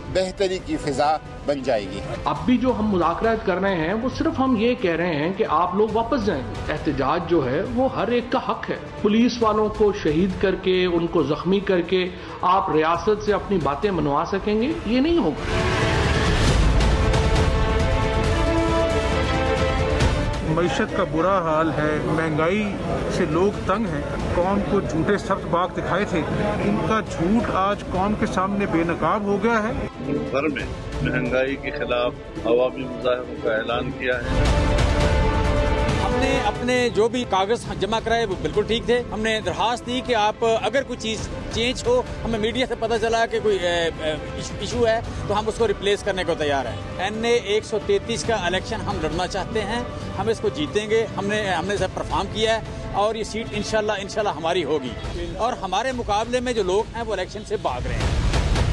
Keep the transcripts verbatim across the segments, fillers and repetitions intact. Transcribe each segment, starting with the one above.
بہتری کی فضا بن جائے گی۔ اب بھی جو ہم مذاکرات کر رہے ہیں وہ صرف ہم یہ کہہ رہے ہیں کہ آپ لوگ واپس جائیں۔ احتجاج جو ہے وہ ہر ایک کا حق ہے۔ پولیس والوں کو شہید کر کے، ان کو زخمی کر کے آپ ریاست سے اپنی باتیں منوا سکیں گے؟ یہ نہیں ہوگا۔ معیشت کا برا حال ہے، مہنگائی سے لوگ تنگ ہیں، قوم کو جھوٹے سخت باغ دکھائے تھے، ان کا جھوٹ آج قوم کے سامنے بے نقاب ہو گیا ہے۔ ملک بھر میں مہنگائی کے خلاف عوامی مظاہروں کا اعلان کیا ہے۔ ہم نے اپنے جو بھی کاغذ جمع کرائے وہ بالکل ٹھیک تھے۔ ہم نے درخواست دی کہ آپ اگر کوئی چیز چینج ہو، ہمیں میڈیا سے پتہ چلا کہ کوئی ایشو ہے تو ہم اس کو ریپلیس کرنے کو تیار ہیں۔ این اے ایک سو تینتیس کا الیکشن ہم لڑنا چاہتے ہیں، ہم اس کو جیتیں گے۔ ہم نے ہم نے اسے پرفارم کیا ہے اور یہ سیٹ انشاءاللہ انشاءاللہ ہماری ہوگی، اور ہمارے مقابلے میں جو لوگ ہیں وہ الیکشن سے بھاگ رہے ہیں۔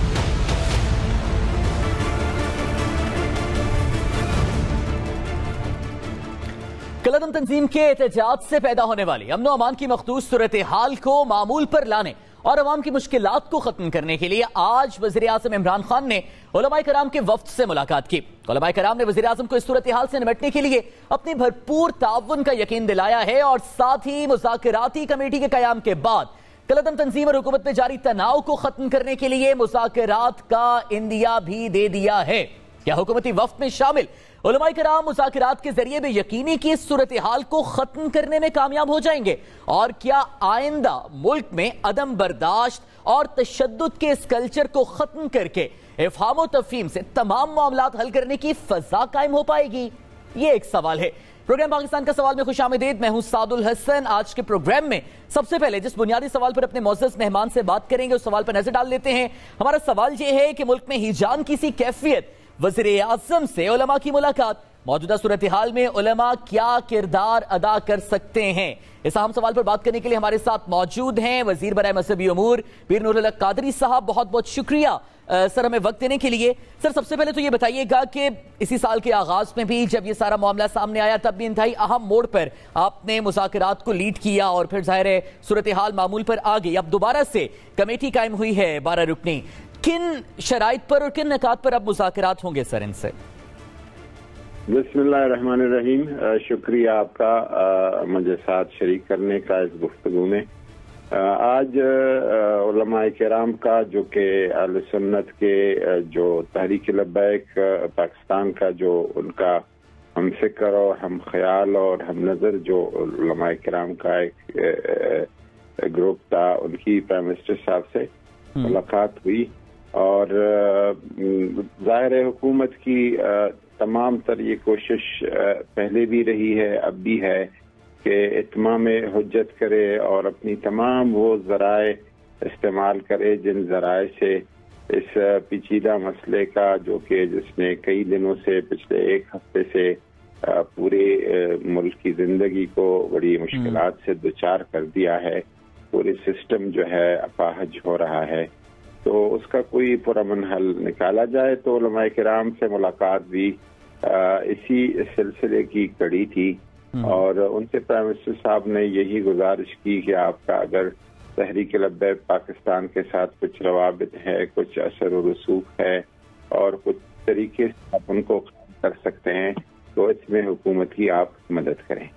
کالعدم تنظیم کے احتجاج سے پیدا ہونے والی امن و امان کی مخدوش صورتحال کو معمول پر لانے اور عوام کی مشکلات کو ختم کرنے کے لیے آج وزیر اعظم عمران خان نے علماء کرام کے وفد سے ملاقات کی۔ علماء کرام نے وزیر اعظم کو اس صورتحال سے نمٹنے کے لیے اپنی بھرپور تعاون کا یقین دلایا ہے، اور ساتھ ہی مذاکراتی کمیٹی کے قیام کے بعد کالعدم تنظیم اور حکومت میں جاری تناؤ کو ختم کرنے کے لیے مذاکرات کا عندیہ بھی دے دیا ہے۔ کیا حکومتی وفد میں شامل علماء کرام مذاکرات کے ذریعے بھی یقینی کی اس صورتحال کو ختم کرنے میں کامیاب ہو جائیں گے؟ اور کیا آئندہ ملک میں عدم برداشت اور تشدد کے اس کلچر کو ختم کر کے افہام و تفہیم سے تمام معاملات حل کرنے کی فضا قائم ہو پائے گی؟ یہ ایک سوال ہے۔ پروگرام پاکستان کا سوال میں خوش آمدید، میں ہوں سعد الحسن۔ آج کے پروگرام میں سب سے پہلے جس بنیادی سوال پر اپنے معزز مہمان سے بات کریں گے اس سوال پر نظر ڈال لیتے ہیں۔ ہمارا سوال یہ ہے کہ ملک میں ہیجان کی سی کیفیت، وزیر اعظم سے علماء کی ملاقات، موجودہ صورتحال میں علماء کیا کردار ادا کر سکتے ہیں؟ اس اہم سوال پر بات کرنے کے لیے ہمارے ساتھ موجود ہیں وزیر برائے مذہبی امور پیر نور الحق قادری صاحب۔ بہت بہت شکریہ سر ہمیں وقت دینے کے لیے۔ سر سب سے پہلے تو یہ بتائیے گا کہ اسی سال کے آغاز میں بھی جب یہ سارا معاملہ سامنے آیا تب بھی انتہائی اہم موڑ پر آپ نے مذاکرات کو لیڈ کیا اور پھر ظاہر ہے صورتحال معمول پر آ گئی، اب دوبارہ سے کمیٹی قائم ہوئی ہے بارہ رکنی۔ کن شرائط پر اور کن نکات پر اب مذاکرات ہوں گے سر ان سے؟ بسم اللہ الرحمن الرحیم، شکریہ آپ کا مجھے ساتھ شریک کرنے کا اس گفتگو میں۔ آج علماء کرام کا جو کہ اہل سنت کے جو تحریک لبیک پاکستان کا جو ان کا ہم فکر اور ہم خیال اور ہم نظر جو علماء کرام کا ایک گروپ تھا، ان کی پرائم منسٹر صاحب سے ملاقات ہوئی، اور ظاہر حکومت کی تمام تر یہ کوشش پہلے بھی رہی ہے، اب بھی ہے کہ اتمام حجت کرے اور اپنی تمام وہ ذرائع استعمال کرے جن ذرائع سے اس پیچیدہ مسئلے کا، جو کہ جس نے کئی دنوں سے پچھلے ایک ہفتے سے پورے ملک کی زندگی کو بڑی مشکلات سے دوچار کر دیا ہے، پورے سسٹم جو ہے اپاہج ہو رہا ہے، تو اس کا کوئی پرامن حل نکالا جائے۔ تو علماء کرام سے ملاقات بھی اسی سلسلے کی کڑی تھی، اور ان سے پرائم منسٹر صاحب نے یہی گزارش کی کہ آپ کا اگر تحریک لبیک پاکستان کے ساتھ کچھ روابط ہے، کچھ اثر و رسوخ ہے اور کچھ طریقے سے آپ ان کو کر سکتے ہیں تو اس میں حکومت کی آپ مدد کریں۔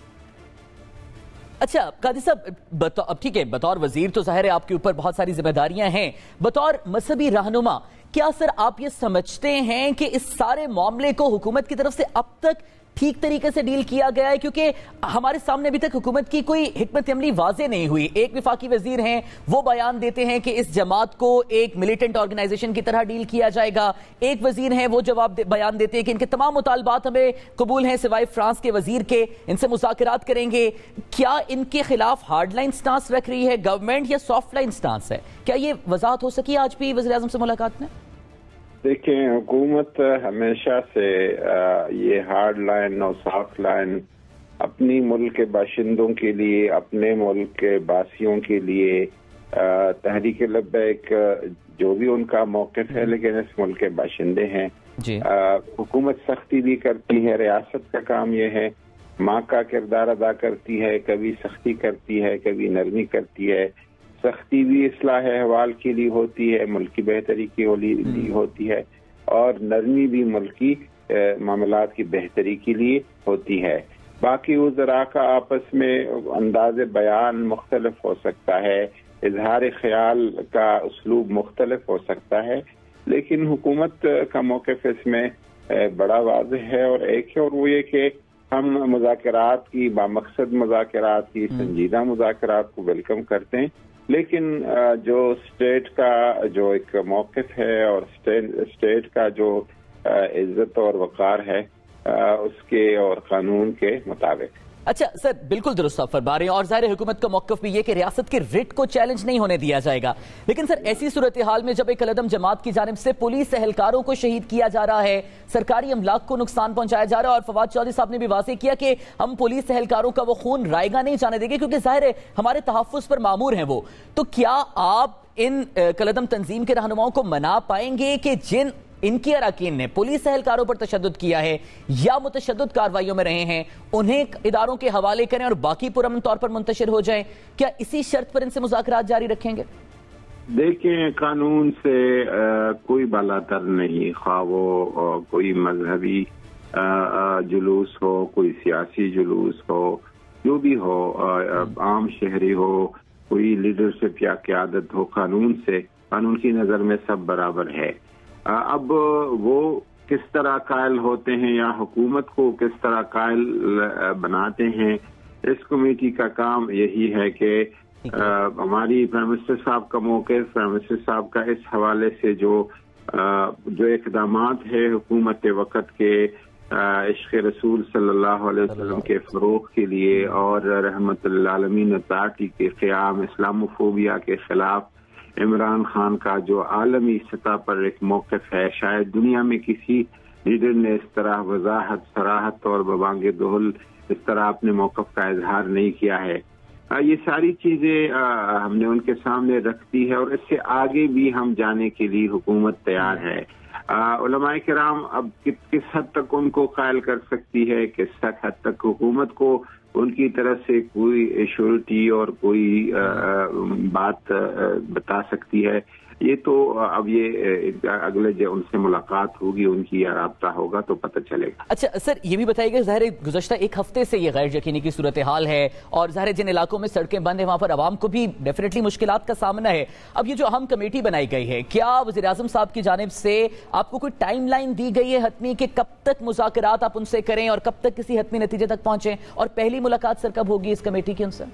اچھا قادری صاحب، اب ٹھیک ہے، بطور وزیر تو ظاہر ہے آپ کے اوپر بہت ساری ذمہ داریاں ہیں، بطور مذہبی رہنما کیا سر آپ یہ سمجھتے ہیں کہ اس سارے معاملے کو حکومت کی طرف سے اب تک ٹھیک طریقے سے ڈیل کیا گیا ہے؟ کیونکہ ہمارے سامنے ابھی تک حکومت کی کوئی حکمت عملی واضح نہیں ہوئی۔ ایک وفاقی وزیر ہیں، وہ بیان دیتے ہیں کہ اس جماعت کو ایک ملیٹنٹ آرگنائزیشن کی طرح ڈیل کیا جائے گا، ایک وزیر ہیں وہ جواب بیان دیتے ہیں کہ ان کے تمام مطالبات ہمیں قبول ہیں سوائے فرانس کے وزیر کے، ان سے مذاکرات کریں گے۔ کیا ان کے خلاف ہارڈ لائن سٹانس رکھ رہی ہے گورنمنٹ یا سافٹ لائن سٹانس ہے؟ کیا یہ وضاحت ہو سکی آج بھی وزیر اعظم سے ملاقات میں؟ دیکھیں، حکومت ہمیشہ سے یہ ہارڈ لائن اور سافٹ لائن اپنی ملک کے باشندوں کے لیے، اپنے ملک کے باسیوں کے لیے، تحریک لبیک جو بھی ان کا موقف ہے، لیکن اس ملک کے باشندے ہیں جی۔ حکومت سختی بھی کرتی ہے، ریاست کا کام یہ ہے، ماں کا کردار ادا کرتی ہے، کبھی سختی کرتی ہے، کبھی نرمی کرتی ہے۔ سختی بھی اصلاح احوال کے لیے ہوتی ہے، ملک کی بہتری کے لیے ہوتی ہے، اور نرمی بھی ملکی معاملات کی بہتری کے لیے ہوتی ہے. باقی وزراء کا آپس میں انداز بیان مختلف ہو سکتا ہے، اظہار خیال کا اسلوب مختلف ہو سکتا ہے، لیکن حکومت کا موقف اس میں بڑا واضح ہے اور ایک ہے، اور وہ یہ کہ ہم مذاکرات کی بامقصد مذاکرات کی سنجیدہ مذاکرات کو ویلکم کرتے ہیں، لیکن جو اسٹیٹ کا جو ایک موقف ہے اور اسٹیٹ کا جو عزت اور وقار ہے اس کے اور قانون کے مطابق. اچھا سر، بالکل درست آپ فرما رہے ہیں، اور ظاہر حکومت کا موقف بھی یہ کہ ریاست کے ریٹ کو چیلنج نہیں ہونے دیا جائے گا. لیکن سر ایسی صورتحال میں جب ایک العدم جماعت کی جانب سے پولیس اہلکاروں کو شہید کیا جا رہا ہے، سرکاری املاک کو نقصان پہنچایا جا رہا ہے، اور فواد چودھری صاحب نے بھی واضح کیا کہ ہم پولیس اہلکاروں کا وہ خون رائیگاں نہیں جانے دیں گے کیونکہ ظاہر ہے ہمارے تحفظ پر مامور ہیں وہ، تو کیا آپ ان کالعدم تنظیم کے رہنماؤں کو منا پائیں گے کہ جن ان کی اراکین نے پولیس اہلکاروں پر تشدد کیا ہے یا متشدد کارروائیوں میں رہے ہیں انہیں اداروں کے حوالے کریں اور باقی پرامن طور پر منتشر ہو جائیں؟ کیا اسی شرط پر ان سے مذاکرات جاری رکھیں گے؟ دیکھیں، قانون سے کوئی بالاتر نہیں، خواہ وہ کوئی مذہبی جلوس ہو، کوئی سیاسی جلوس ہو، جو بھی ہو، عام شہری ہو، کوئی لیڈرشپ یا قیادت ہو، قانون سے قانون کی نظر میں سب برابر ہے. اب وہ کس طرح قائل ہوتے ہیں یا حکومت کو کس طرح قائل بناتے ہیں، اس کمیٹی کا کام یہی ہے کہ ہماری پرائم منسٹر صاحب کا موقف، پرائم منسٹر صاحب کا اس حوالے سے جو جو اقدامات ہے حکومت وقت کے عشق رسول صلی اللہ علیہ وسلم کے فروغ کے لیے اور رحمت للعالمین پارٹی کے قیام، اسلاموفوبیا کے خلاف عمران خان کا جو عالمی سطح پر ایک موقف ہے، شاید دنیا میں کسی لیڈر نے اس طرح وضاحت، صراحت اور ببانگ دہل اس طرح اپنے موقف کا اظہار نہیں کیا ہے. یہ ساری چیزیں ہم نے ان کے سامنے رکھ دی ہے اور اس سے آگے بھی ہم جانے کے لیے حکومت تیار ہے. علماء کرام اب کس حد تک ان کو قائل کر سکتی ہے، کس حد تک حکومت کو ان کی طرف سے کوئی ایشورٹی اور کوئی بات بتا سکتی ہے، یہ تو اب یہ اگلے جو ان سے ملاقات ہوگی، ان کی رابطہ ہوگا تو پتہ چلے گا. اچھا سر، یہ بھی بتائیے کہ ظاہر گزشتہ ایک ہفتے سے یہ غیر یقینی کی صورتحال ہے اور ظاہر جن علاقوں میں سڑکیں بند ہیں وہاں پر عوام کو بھی ڈیفینیٹلی مشکلات کا سامنا ہے. اب یہ جو اہم کمیٹی بنائی گئی ہے، کیا وزیر اعظم صاحب کی جانب سے آپ کو کوئی ٹائم لائن دی گئی ہے حتمی کہ کب تک مذاکرات آپ ان سے کریں اور کب تک کسی حتمی نتیجے تک پہنچیں، اور پہلی ملاقات سر کب ہوگی اس کمیٹی کی ان سے؟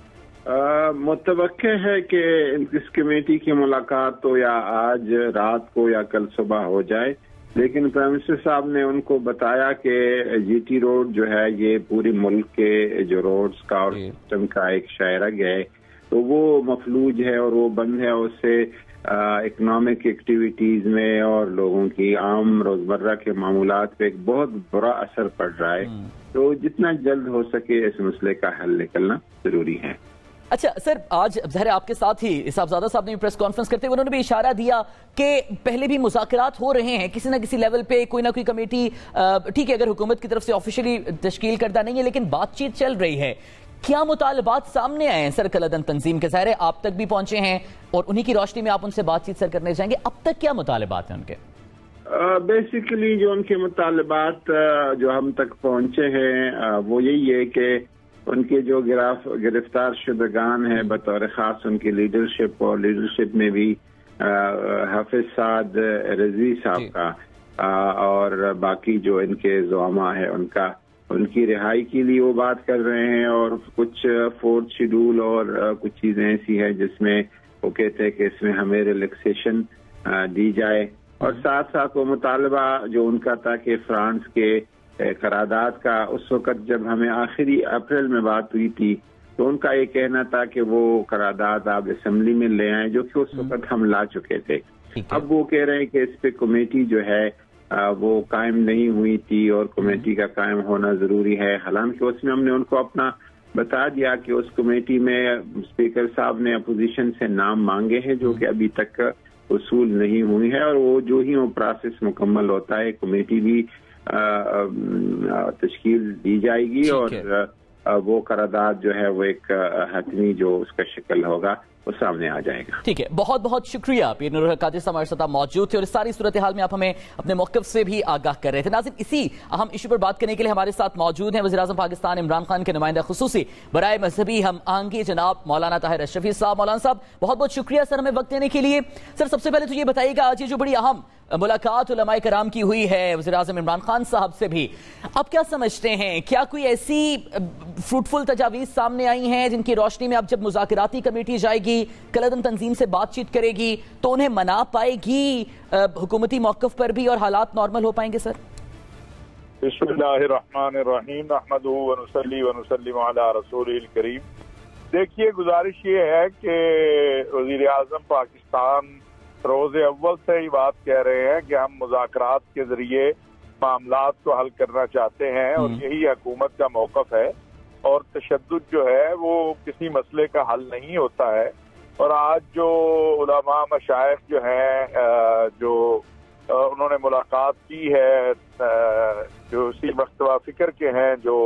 متوقع ہے کہ اس کمیٹی کی ملاقات تو یا آج رات کو یا کل صبح ہو جائے، لیکن پرائم منسٹر صاحب نے ان کو بتایا کہ جی ٹی روڈ جو ہے یہ پورے ملک کے جو روڈز کا اور سسٹم کا ایک شاہراہ ہے، تو وہ مفلوج ہے اور وہ بند ہے، اس سے اکنامک ایکٹیویٹیز میں اور لوگوں کی عام روزمرہ کے معمولات پہ ایک بہت برا اثر پڑ رہا ہے. تو جتنا جلد ہو سکے اس مسئلے کا حل نکلنا ضروری ہے. اچھا سر، آج ظاہر آپ کے ساتھ ہی صاحبزادہ صاحب نے بھی پریس کانفرنس کرتے ہوئے انہوں نے بھی اشارہ دیا کہ پہلے بھی مذاکرات ہو رہے ہیں کسی نہ کسی لیول پہ، کوئی نہ کوئی کمیٹی ٹھیک ہے اگر حکومت کی طرف سے آفیشلی تشکیل کردہ نہیں ہے لیکن بات چیت چل رہی ہے. کیا مطالبات سامنے آئے ہیں سر کالعدم تنظیم کے؟ ظاہر ہے آپ تک بھی پہنچے ہیں اور انہی کی روشنی میں آپ ان سے بات چیت سر کرنے جائیں گے. اب تک کیا مطالبات ہیں ان کے؟ بیسیکلی جو ان کے مطالبات جو ہم تک پہنچے ہیں وہ یہی ہے کہ ان کے جو گرفتار شدگان ہیں بطور خاص ان کی لیڈرشپ اور لیڈرشپ میں بھی حافظ سعد رضوی صاحب کا اور باقی جو ان کے زعماء ہیں ان کا ان کی رہائی کے لیے وہ بات کر رہے ہیں، اور کچھ فورتھ شیڈول اور کچھ چیزیں ایسی ہیں جس میں وہ کہتے ہیں کہ اس میں ہمیں ریلیکسیشن دی جائے، اور ساتھ ساتھ وہ مطالبہ جو ان کا تھا کہ فرانس کے قرارداد کا اس وقت جب ہمیں آخری اپریل میں بات ہوئی تھی تو ان کا یہ کہنا تھا کہ وہ قرارداد آپ اسمبلی میں لے آئیں جو کہ اس وقت ہم لا چکے تھے. اب وہ کہہ رہے ہیں کہ اس پہ کمیٹی جو ہے وہ قائم نہیں ہوئی تھی اور کمیٹی کا قائم ہونا ضروری ہے، حالانکہ اس میں ہم نے ان کو اپنا بتا دیا کہ اس کمیٹی میں اسپیکر صاحب نے اپوزیشن سے نام مانگے ہیں جو کہ ابھی تک وصول نہیں ہوئی ہے، اور وہ جو ہی وہ پروسیس مکمل ہوتا ہے کمیٹی بھی تشکیل دی جائے گی اور وہ قرارداد جو ہے وہ ایک حتمی جو اس کا شکل ہوگا وہ سامنے آ جائے گا. ٹھیک ہے، بہت بہت شکریہ پیر نور الحق قادری صاحب ہمارے ساتھ موجود تھے اور اس ساری صورتحال میں آپ ہمیں اپنے موقف سے بھی آگاہ کر رہے تھے. ناظرین، اسی اہم ایشو پر بات کرنے کے لیے ہمارے ساتھ موجود ہیں وزیر اعظم پاکستان عمران خان کے نمائندہ خصوصی برائے مذہبی ہم آہنگی جناب مولانا طاہر اشرفی صاحب. مولانا صاحب بہت بہت شکریہ سر ہمیں وقت دینے کے لیے. سر سب سے پہلے تو یہ بتائیے گا، آج یہ جو بڑی اہم ملاقات علماء کرام کی ہوئی ہے وزیر اعظم عمران خان صاحب سے بھی، آپ کیا سمجھتے ہیں، کیا کوئی ایسی فروٹفل تجاویز سامنے آئی ہیں جن کی روشنی میں اب جب مذاکراتی کمیٹی جائے گی، کالعدم تنظیم سے بات چیت کرے گی تو انہیں منا پائے گی حکومتی موقف پر بھی اور حالات نارمل ہو پائیں گے؟ سر بسم اللہ الرحمن الرحیم، نحمدہ ونصلی ونسلم علی رسولہ الکریم. دیکھیے، گزارش یہ ہے کہ وزیر اعظم پاکستان روز اول سے ہی بات کہہ رہے ہیں کہ ہم مذاکرات کے ذریعے معاملات کو حل کرنا چاہتے ہیں اور یہی حکومت کا موقف ہے، اور تشدد جو ہے وہ کسی مسئلے کا حل نہیں ہوتا ہے. اور آج جو علماء مشائخ جو ہیں جو انہوں نے ملاقات کی ہے، جو اسی مکتبہ فکر کے ہیں، جو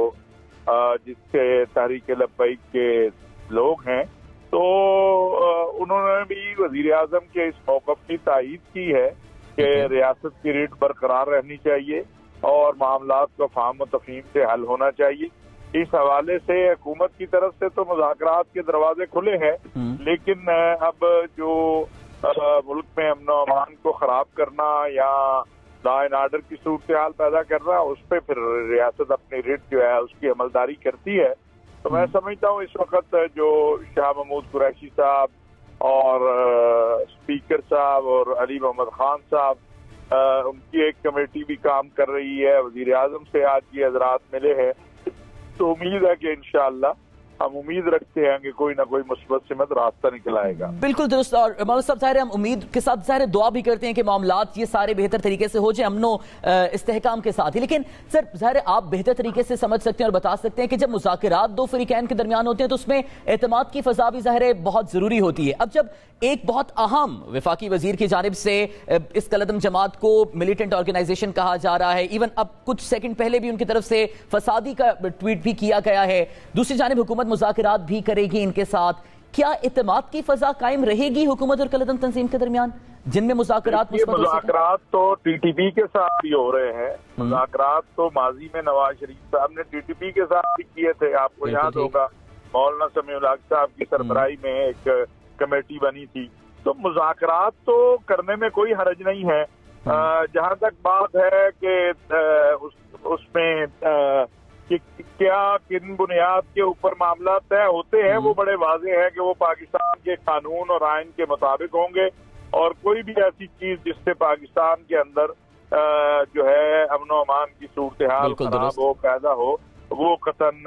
جس کے تحریک لبیک کے لوگ ہیں، تو انہوں نے بھی وزیر اعظم کے اس موقف کی تائید کی ہے کہ ریاست کی ریٹ برقرار رہنی چاہیے اور معاملات کو فہم و تفہیم سے حل ہونا چاہیے. اس حوالے سے حکومت کی طرف سے تو مذاکرات کے دروازے کھلے ہیں، لیکن اب جو ملک میں امن و امان کو خراب کرنا یا لا اینڈ آرڈر کی صورتحال پیدا کرنا، اس پہ پھر ریاست اپنی ریٹ جو ہے اس کی عملداری کرتی ہے. تو میں سمجھتا ہوں اس وقت جو شاہ محمود قریشی صاحب اور اسپیکر صاحب اور علی محمد خان صاحب، ان کی ایک کمیٹی بھی کام کر رہی ہے. وزیر اعظم سے آج یہ حضرات ملے ہیں، تو امید ہے کہ انشاءاللہ ہم امید رکھتے ہیں کہ کوئی نہ کوئی مثبت سمت راستہ نکل آئے گا. بالکل درست. اور مولانا صاحب ظاہر ہم امید کے ساتھ ظاہر دعا بھی کرتے ہیں کہ معاملات یہ سارے بہتر طریقے سے ہو جائیں امن و استحکام کے ساتھ ہی. لیکن سر ظاہر آپ بہتر طریقے سے سمجھ سکتے ہیں اور بتا سکتے ہیں کہ جب مذاکرات دو فریقین کے درمیان ہوتے ہیں تو اس میں اعتماد کی فضا بھی ظاہر بہت ضروری ہوتی ہے. اب جب ایک بہت اہم وفاقی وزیر کی جانب سے اس کالعدم جماعت کو ملیٹنٹ آرگنائزیشن کہا جا رہا ہے، ایون اب کچھ سیکنڈ پہلے بھی ان کی طرف سے فسادی کا ٹویٹ بھی کیا گیا ہے، دوسری جانب حکومت مذاکرات بھی کرے گی ان کے ساتھ، کیا اعتماد کی فضا قائم رہے گی حکومت اور کالعدم تنظیم کے درمیان جن میں مذاکرات مذاکرات تو ٹی ٹی پی کے ساتھ بھی ہو رہے ہیں؟ مذاکرات تو ماضی میں نواز شریف صاحب نے ٹی ٹی پی کے ساتھ بھی کیے تھے. آپ کو یاد ہوگا مولانا سمیع الحق صاحب کی سربراہی میں ایک کمیٹی بنی تھی. تو مذاکرات تو کرنے میں کوئی حرج نہیں ہے. جہاں تک بات ہے کہ اس میں کیا کن بنیاد کے اوپر معاملات طے ہوتے ہیں، وہ بڑے واضح ہے کہ وہ پاکستان کے قانون اور آئین کے مطابق ہوں گے، اور کوئی بھی ایسی چیز جس سے پاکستان کے اندر جو ہے امن و امان کی صورتحال خراب ہو، پیدا ہو، وہ قطعاً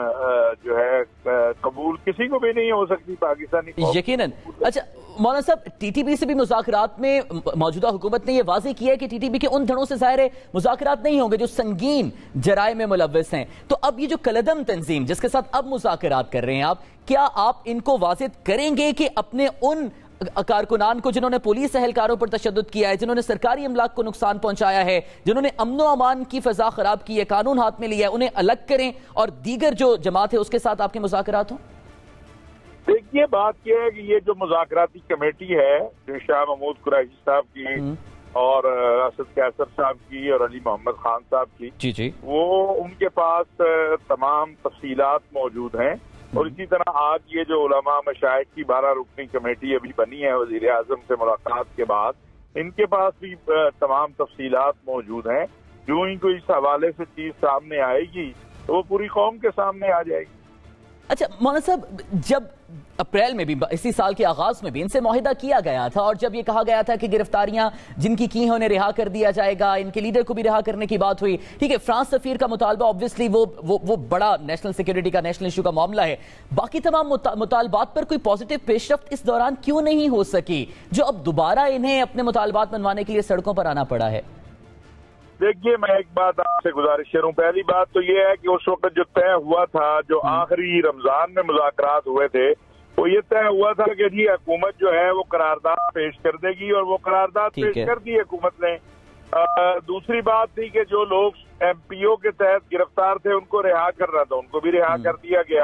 جو ہے قبول کسی کو بھی نہیں ہو سکتی پاکستانی قوم. یقیناً. اچھا مولانا صاحب، ٹی ٹی پی سے بھی مذاکرات میں موجودہ حکومت نے یہ واضح کیا ہے کہ ٹی ٹی پی کے ان دھڑوں سے ظاہر مذاکرات نہیں ہوں گے جو سنگین جرائم میں ملوث ہیں. تو اب یہ جو کالعدم تنظیم جس کے ساتھ اب مذاکرات کر رہے ہیں آپ، کیا آپ ان کو واضح کریں گے کہ اپنے ان کارکنان کو جنہوں نے پولیس اہلکاروں پر تشدد کیا ہے، جنہوں نے سرکاری املاک کو نقصان پہنچایا ہے، جنہوں نے امن و امان کی فضا خراب کی ہے، قانون ہاتھ میں لیا ہے، انہیں الگ کریں اور دیگر جو جماعت ہے اس کے ساتھ آپ کے مذاکرات ہوں؟ دیکھیے، بات یہ ہے کہ یہ جو مذاکراتی کمیٹی ہے جو شاہ محمود قریشی صاحب کی اور اسد قیصر صاحب کی اور علی محمد خان صاحب کی، جی جی وہ ان کے پاس تمام تفصیلات موجود ہیں. اور اسی طرح آج یہ جو علماء مشائخ کی بارہ رکنی کمیٹی ابھی بنی ہے وزیر اعظم سے ملاقات کے بعد، ان کے پاس بھی تمام تفصیلات موجود ہیں. جو ہی کوئی اس حوالے سے چیز سامنے آئے گی تو وہ پوری قوم کے سامنے آ جائے گی. اچھا مولانا صاحب، جب اپریل میں بھی اسی سال کے آغاز میں بھی ان سے معاہدہ کیا گیا تھا اور جب یہ کہا گیا تھا کہ گرفتاریاں جن کی کی ہیں انہیں رہا کر دیا جائے گا، ان کے لیڈر کو بھی رہا کرنے کی بات ہوئی. ٹھیک ہے، فرانس سفیر کا مطالبہ اوبویسلی وہ وہ وہ بڑا نیشنل سیکیورٹی کا نیشنل ایشو کا معاملہ ہے. باقی تمام مطالبات پر کوئی پازیٹیو پیش رفت اس دوران کیوں نہیں ہو سکی جو اب دوبارہ انہیں اپنے مطالبات منوانے کے لیے سڑکوں پر آنا پڑا ہے؟ دیکھیے، میں ایک بات آپ سے گزارش کروں. پہلی بات تو یہ ہے کہ اس وقت جو طے ہوا تھا، جو آخری رمضان میں مذاکرات ہوئے تھے، وہ یہ طے ہوا تھا کہ جی حکومت جو ہے وہ قرارداد پیش کر دے گی، اور وہ قرارداد پیش کر دی حکومت نے. دوسری بات تھی کہ جو لوگ ایم پی او کے تحت گرفتار تھے ان کو رہا کرنا تھا، ان کو بھی رہا کر دیا گیا.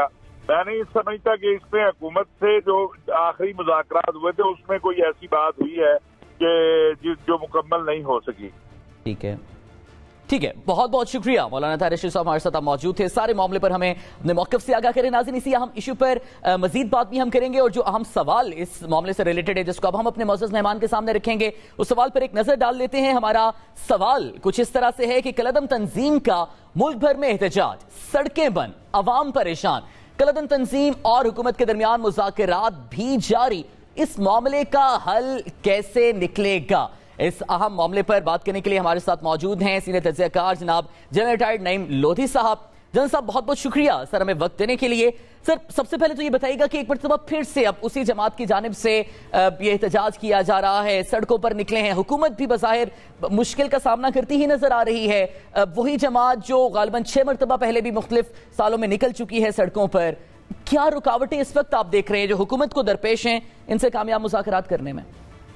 میں نہیں سمجھتا کہ اس میں حکومت سے جو آخری مذاکرات ہوئے تھے اس میں کوئی ایسی بات ہوئی ہے کہ جو مکمل نہیں ہو سکی. ٹھیک ہے ٹھیک ہے بہت بہت شکریہ مولانا طاہر رشید صاحب ہمارے ساتھ موجود تھے. سارے معاملے پر ہمیں اپنے موقف سے آگاہ کریں. ناظرین اسی اہم ایشو پر مزید بات بھی ہم کریں گے اور جو اہم سوال اس معاملے سے ریلیٹڈ ہے جس کو اب ہم اپنے معزز مہمان کے سامنے رکھیں گے اس سوال پر ایک نظر ڈال لیتے ہیں. ہمارا سوال کچھ اس طرح سے ہے کہ کالعدم تنظیم کا ملک بھر میں احتجاج, سڑکیں بند, عوام پریشان, کالعدم تنظیم اور حکومت کے درمیان مذاکرات بھی جاری. اس معاملے کا حل کیسے نکلے گا؟ اس اہم معاملے پر بات کرنے کے لیے ہمارے ساتھ موجود ہیں سینئر تجزیہ کار جناب جنرل ریٹائرڈ نعیم لودھی صاحب. جنرل صاحب بہت بہت شکریہ سر ہمیں وقت دینے کے لیے. سر سب سے پہلے تو یہ بتائیے گا کہ ایک مرتبہ پھر سے اب اسی جماعت کی جانب سے یہ احتجاج کیا جا رہا ہے, سڑکوں پر نکلے ہیں, حکومت بھی بظاہر مشکل کا سامنا کرتی ہی نظر آ رہی ہے, وہی جماعت جو غالباً چھ مرتبہ پہلے بھی مختلف سالوں میں نکل چکی ہے سڑکوں پر. کیا رکاوٹیں اس وقت آپ دیکھ رہے ہیں جو حکومت کو درپیش ہیں ان سے کامیاب مذاکرات کرنے میں؟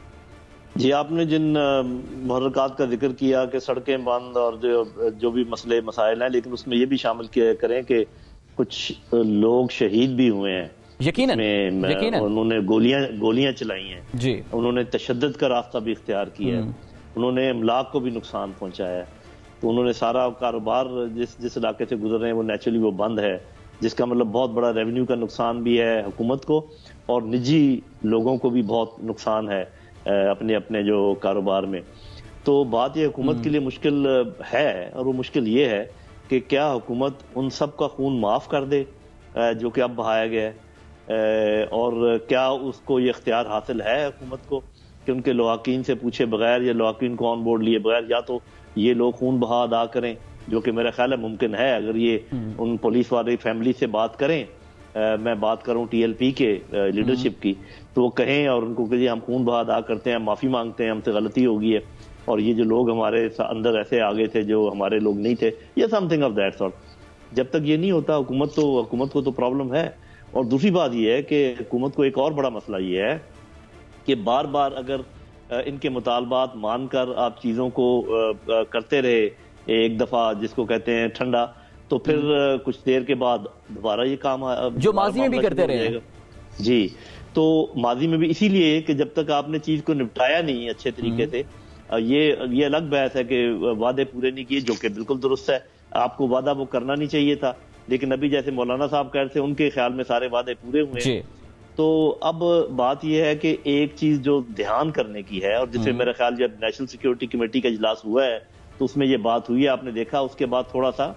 جی آپ نے جن محرکات کا ذکر کیا کہ سڑکیں بند اور جو جو بھی مسئلے مسائل ہیں, لیکن اس میں یہ بھی شامل کیا کریں کہ کچھ لوگ شہید بھی ہوئے ہیں. یقیناً انہوں نے گولیاں گولیاں چلائی ہیں جی, انہوں نے تشدد کا راستہ بھی اختیار کیا ہے, انہوں نے املاک کو بھی نقصان پہنچایا ہے. تو انہوں نے سارا کاروبار جس جس علاقے سے گزر رہے ہیں وہ نیچرلی وہ بند ہے, جس کا مطلب بہت بڑا ریونیو کا نقصان بھی ہے حکومت کو اور نجی لوگوں کو بھی بہت نقصان ہے اپنے اپنے جو کاروبار میں. تو بات یہ حکومت کے لیے مشکل ہے اور وہ مشکل یہ ہے کہ کیا حکومت ان سب کا خون معاف کر دے جو کہ اب بہایا گیا ہے, اور کیا اس کو یہ اختیار حاصل ہے حکومت کو کہ ان کے لواحقین سے پوچھے بغیر یا لواحقین کو آن بورڈ لیے بغیر یا تو یہ لوگ خون بہا ادا کریں, جو کہ میرا خیال ہے ممکن ہے اگر یہ ان پولیس والی فیملی سے بات کریں. میں بات کروں ٹی ایل پی کے لیڈرشپ کی تو وہ کہیں اور ان کو کہ ہم خون بہا ادا کرتے ہیں, معافی مانگتے ہیں, ہم سے غلطی ہو گئی ہے اور یہ جو لوگ ہمارے اندر ایسے آگے تھے جو ہمارے لوگ نہیں تھے یا something of that sort. جب تک یہ نہیں ہوتا حکومت تو حکومت کو تو پرابلم ہے. اور دوسری بات یہ ہے کہ حکومت کو ایک اور بڑا مسئلہ یہ ہے کہ بار بار اگر ان کے مطالبات مان کر آپ چیزوں کو کرتے رہے ایک دفعہ جس کو کہتے ہیں ٹھنڈا, تو پھر کچھ دیر کے بعد دوبارہ یہ کام جو ماضی میں بھی کرتے رہے ہیں. جی تو ماضی میں بھی اسی لیے کہ جب تک آپ نے چیز کو نپٹایا نہیں اچھے طریقے سے, یہ یہ الگ بحث ہے کہ وعدے پورے نہیں کیے, جو کہ بالکل درست ہے, آپ کو وعدہ وہ کرنا نہیں چاہیے تھا, لیکن ابھی جیسے مولانا صاحب کہہ رہے تھے ان کے خیال میں سارے وعدے پورے ہوئے ہیں. تو اب بات یہ ہے کہ ایک چیز جو دھیان کرنے کی ہے اور جس میں میرا خیال جب نیشنل سیکیورٹی کمیٹی کا اجلاس ہوا ہے تو اس میں یہ بات ہوئی ہے, آپ نے دیکھا اس کے بعد تھوڑا سا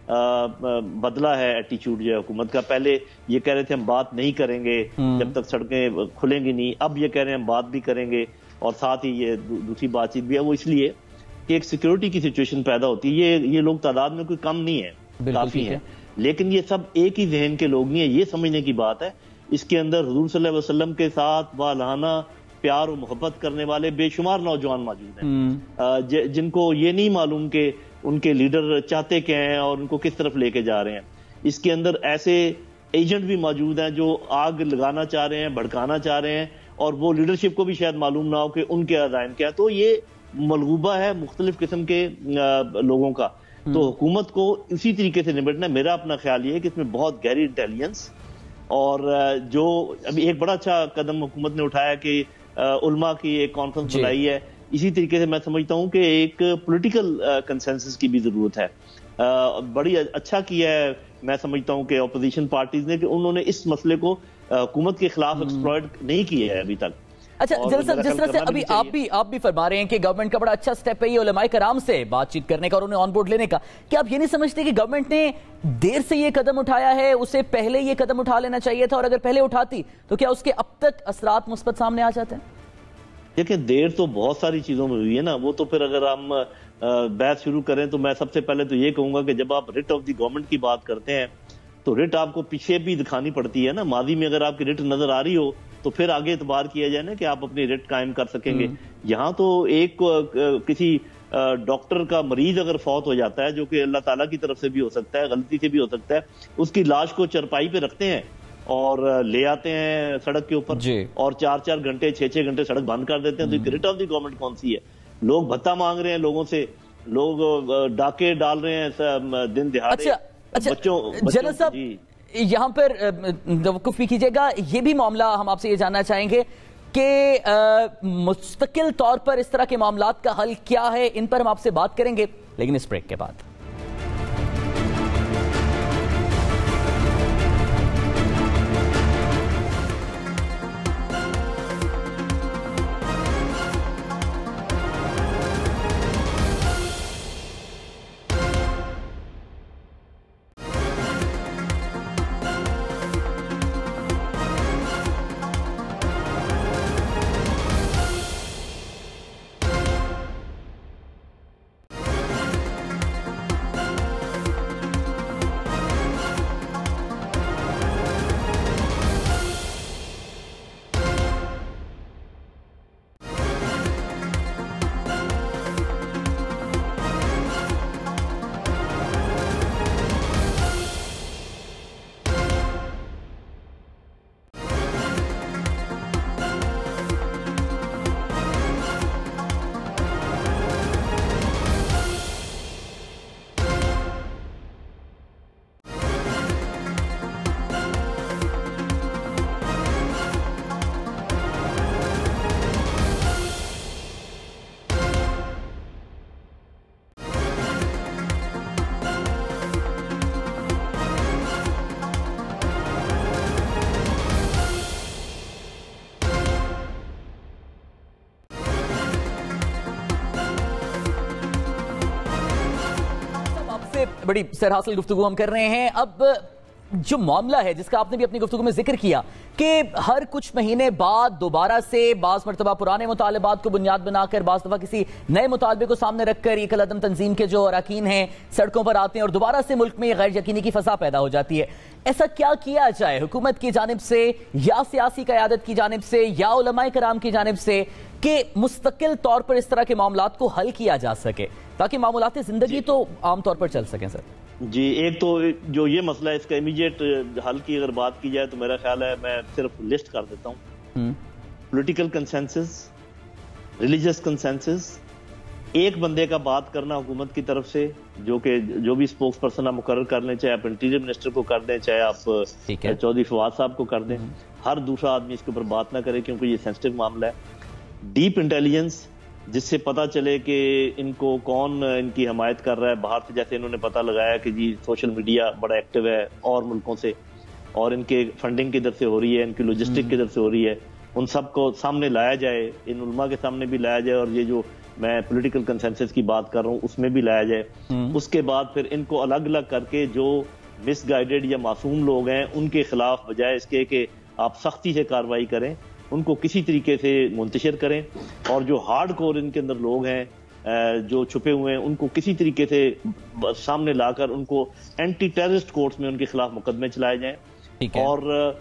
بدلا ہے ایٹیچیوڈ جو ہے حکومت کا. پہلے یہ کہہ رہے تھے ہم بات نہیں کریں گے جب تک سڑکیں کھلیں گی نہیں, اب یہ کہہ رہے ہیں ہم بات بھی کریں گے اور ساتھ ہی یہ دوسری بات چیت بھی ہے. وہ اس لیے کہ ایک سیکیورٹی کی سچویشن پیدا ہوتی ہے. یہ یہ لوگ تعداد میں کوئی کم نہیں ہے, کافی ہیں, لیکن یہ سب ایک ہی ذہن کے لوگ نہیں ہیں. یہ سمجھنے کی بات ہے اس کے اندر حضور صلی اللہ علیہ وسلم کے ساتھ والہانہ پیار و محبت کرنے والے بے شمار نوجوان موجود ہیں جن کو یہ نہیں معلوم کہ ان کے لیڈر چاہتے کیا ہیں اور ان کو کس طرف لے کے جا رہے ہیں. اس کے اندر ایسے ایجنٹ بھی موجود ہیں جو آگ لگانا چاہ رہے ہیں, بھڑکانا چاہ رہے ہیں, اور وہ لیڈرشپ کو بھی شاید معلوم نہ ہو کہ ان کے عزائم کیا. تو یہ ملغوبہ ہے مختلف قسم کے لوگوں کا. تو حکومت کو اسی طریقے سے نمٹنا. میرا اپنا خیال یہ ہے کہ اس میں بہت گہری انٹیلیجنس اور جو ابھی ایک بڑا اچھا قدم حکومت نے اٹھایا کہ علماء کی ایک کانفرنس بلائی ہے, اسی طریقے سے میں سمجھتا ہوں کہ ایک پولیٹیکل کنسنسس کی بھی ضرورت ہے. بڑی اچھا کیا ہے میں سمجھتا ہوں کہ اپوزیشن پارٹیز نے کہ انہوں نے اس مسئلے کو حکومت کے خلاف ایکسپلائٹ نہیں کیا ہے ابھی تک. اچھا جنرل صاحب, جس طرح سے ابھی آپ بھی آپ بھی فرما رہے ہیں کہ گورنمنٹ کا بڑا اچھا سٹیپ ہے یہ علماء کرام سے بات چیت کرنے کا اور انہیں آن بورڈ لینے کا, کیا آپ یہ نہیں سمجھتے کہ گورنمنٹ نے دیر سے یہ قدم اٹھایا ہے, اسے پہلے یہ قدم اٹھا لینا چاہیے تھا, اور اگر پہلے اٹھاتی تو کیا اس کے اب تک اثرات مثبت سامنے آ جاتے ہیں؟ دیکھیں دیر تو بہت ساری چیزوں میں ہوئی ہے نا. وہ تو پھر اگر ہم بحث شروع کریں تو میں سب سے پہلے تو یہ کہوں گا کہ جب آپ ریٹ آف دی گورنمنٹ کی بات کرتے ہیں تو ریٹ آپ کو پیچھے بھی دکھانی پڑتی ہے نا. ماضی میں اگر آپ کی ریٹ نظر آ رہی ہو تو پھر آگے اعتبار کیا جائے نا کہ آپ اپنی ریٹ قائم کر سکیں گے. یہاں تو ایک کسی ڈاکٹر کا مریض اگر فوت ہو جاتا ہے, جو کہ اللہ تعالیٰ کی طرف سے بھی ہو سکتا ہے, غلطی سے بھی ہو سکتا ہے, اس کی لاش کو چرپائی پہ رکھتے ہیں اور لے آتے ہیں سڑک کے اوپر اور چار چار گھنٹے چھ چھ گھنٹے سڑک بند کر دیتے ہیں. تو ریٹ آف دی گورنمنٹ کون سی ہے؟ لوگ بھتہ مانگ رہے ہیں لوگوں سے, لوگ ڈاکے ڈال رہے ہیں دن دہاڑے. اچھا اچھا جنرل صاحب, یہاں پر توقف بھی کیجیے گا، یہ بھی معاملہ ہم آپ سے یہ جاننا چاہیں گے کہ مستقل طور پر اس طرح کے معاملات کا حل کیا ہے، ان پر ہم آپ سے بات کریں گے لیکن اس بریک کے بعد۔ بڑی سرحاصل گفتگو ہم کر رہے ہیں۔ اب جو معاملہ ہے جس کا آپ نے بھی اپنی گفتگو میں ذکر کیا کہ ہر کچھ مہینے بعد دوبارہ سے بعض مرتبہ پرانے مطالبات کو بنیاد بنا کر بعض دفعہ کسی نئے مطالبے کو سامنے رکھ کر یہ کالعدم تنظیم کے جو اراکین ہیں سڑکوں پر آتے ہیں اور دوبارہ سے ملک میں یہ غیر یقینی کی فضا پیدا ہو جاتی ہے۔ ایسا کیا کیا جائے حکومت کی جانب سے یا سیاسی قیادت کی جانب سے یا علماء کرام کی جانب سے کہ مستقل طور پر اس طرح کے معاملات کو حل کیا جا سکے تاکہ معاملات زندگی تو عام طور پر چل سکیں؟ سر جی، ایک تو جو یہ مسئلہ ہے اس کا امیجیٹ حل کی اگر بات کی جائے تو میرا خیال ہے میں صرف لسٹ کر دیتا ہوں۔ پولیٹیکل کنسنسس، ریلیجس کنسنسس، ایک بندے کا بات کرنا حکومت کی طرف سے جو کہ جو بھی اسپوکس پرسن آپ مقرر کر لیں، چاہے آپ انٹیریئر منسٹر کو کر دیں، چاہے آپ چودھری فواد صاحب کو کر دیں، ہر دوسرا آدمی اس کے اوپر بات نہ کرے کیونکہ یہ سینسٹیو معاملہ ہے۔ ڈیپ انٹیلیجنس جس سے پتہ چلے کہ ان کو کون ان کی حمایت کر رہا ہے باہر سے، جیسے انہوں نے پتہ لگایا کہ جی سوشل میڈیا بڑا ایکٹیو ہے اور ملکوں سے، اور ان کے فنڈنگ کدھر سے ہو رہی ہے، ان کی لوجسٹک کدھر سے ہو رہی ہے، ان سب کو سامنے لایا جائے، ان علماء کے سامنے بھی لایا جائے، اور یہ جو میں پولیٹیکل کنسنسس کی بات کر رہا ہوں اس میں بھی لایا جائے۔ اس کے بعد پھر ان کو الگ الگ کر کے جو مس گائیڈڈ یا معصوم لوگ ہیں ان کے خلاف بجائے اس کے کہ آپ سختی سے کارروائی کریں، ان کو کسی طریقے سے منتشر کریں، اور جو ہارڈ کور ان کے اندر لوگ ہیں جو چھپے ہوئے ہیں ان کو کسی طریقے سے سامنے لا کر ان کو اینٹی ٹیررسٹ کورٹس میں ان کے خلاف مقدمے چلائے جائیں، اور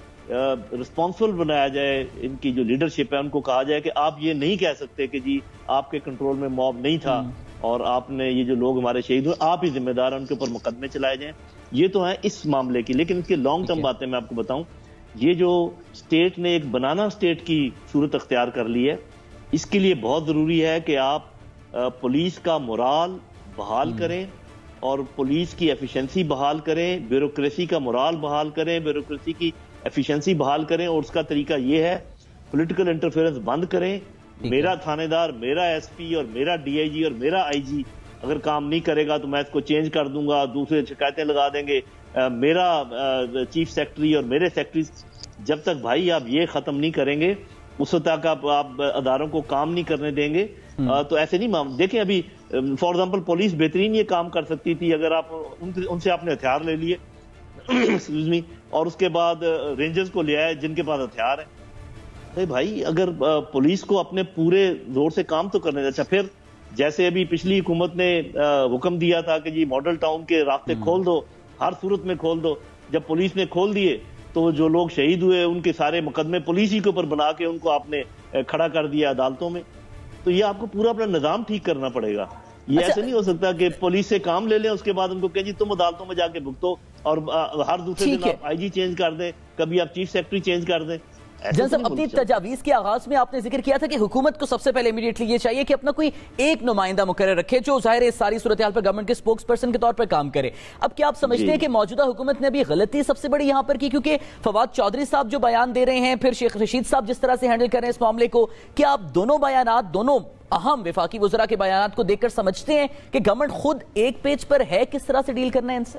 رسپانسبل بنایا جائے۔ ان کی جو لیڈرشپ ہے ان کو کہا جائے کہ آپ یہ نہیں کہہ سکتے کہ جی آپ کے کنٹرول میں موب نہیں تھا اور آپ نے یہ جو لوگ ہمارے شہید ہوئے آپ ہی ذمہ دار ہیں، ان کے اوپر مقدمے چلائے جائیں۔ یہ تو ہے اس معاملے کی، لیکن اس کے لانگ ٹرم باتیں میں آپ کو بتاؤں، یہ جو اسٹیٹ نے ایک بنانا اسٹیٹ کی صورت اختیار کر لی ہے، اس کے لیے بہت ضروری ہے کہ آپ پولیس کا مورال بحال کریں اور پولیس کی ایفیشنسی بحال کریں، بیوروکریسی کا مورال بحال کریں، بیوروکریسی کی ایفیشنسی بحال کریں، اور اس کا طریقہ یہ ہے پولیٹیکل انٹرفیئرنس بند کریں۔ میرا تھانے دار، میرا ایس پی اور میرا ڈی آئی جی اور میرا آئی جی اگر کام نہیں کرے گا تو میں اس کو چینج کر دوں گا، دوسرے شکایتیں لگا دیں گے، میرا چیف سیکرٹری اور میرے سیکرٹری، جب تک بھائی آپ یہ ختم نہیں کریں گے اس وقت تک آپ آپ اداروں کو کام نہیں کرنے دیں گے تو ایسے نہیں۔ دیکھیں ابھی فار ایگزامپل پولیس بہترین یہ کام کر سکتی تھی اگر آپ ان سے آپ نے ہتھیار لے لیے ایکسکیوز می اور اس کے بعد رینجرز کو لے آئے جن کے پاس ہتھیار ہے۔ بھائی اگر پولیس کو اپنے پورے زور سے کام تو کرنے دیں۔ اچھا پھر جیسے ابھی پچھلی حکومت نے حکم دیا تھا کہ جی ماڈل ٹاؤن کے راستے کھول دو، ہر صورت میں کھول دو، جب پولیس نے کھول دیے تو جو لوگ شہید ہوئے ان کے سارے مقدمے پولیس ہی کے اوپر بنا کے ان کو آپ نے کھڑا کر دیا عدالتوں میں۔ تو یہ آپ کو پورا اپنا نظام ٹھیک کرنا پڑے گا۔ یہ ایسے نہیں ہو سکتا کہ پولیس سے کام لے لیں اس کے بعد ان کو کہیں جی تم عدالتوں میں جا کے بھگتو، اور ہر دوسرے دن آپ آئی جی چینج کر دیں، کبھی آپ چیف سیکرٹری چینج کر دیں۔ جن صاحب اپنی تجاویز کے آغاز میں آپ نے ذکر کیا تھا کہ حکومت کو سب سے پہلے امیڈیٹلی یہ چاہیے کہ اپنا کوئی ایک نمائندہ مقرر رکھے جو ظاہر ہے اس ساری صورتحال پر گورنمنٹ کے سپوکس پرسن کے طور پر کام کرے. اب کیا آپ سمجھتے ہیں کہ موجودہ حکومت نے ابھی غلطی سب سے بڑی یہاں پر کی, کیونکہ فواد چودھری صاحب جو بیان دے رہے ہیں, پھر شیخ رشید صاحب جس طرح سے ہینڈل کر رہے ہیں اس معاملے کو, کیا آپ دونوں بیانات, دونوں اہم وفاقی وزراء کے بیانات کو دیکھ کر سمجھتے ہیں کہ گورنمنٹ خود ایک پیج پر ہے کس طرح سے ڈیل کرنا ہے ان سے؟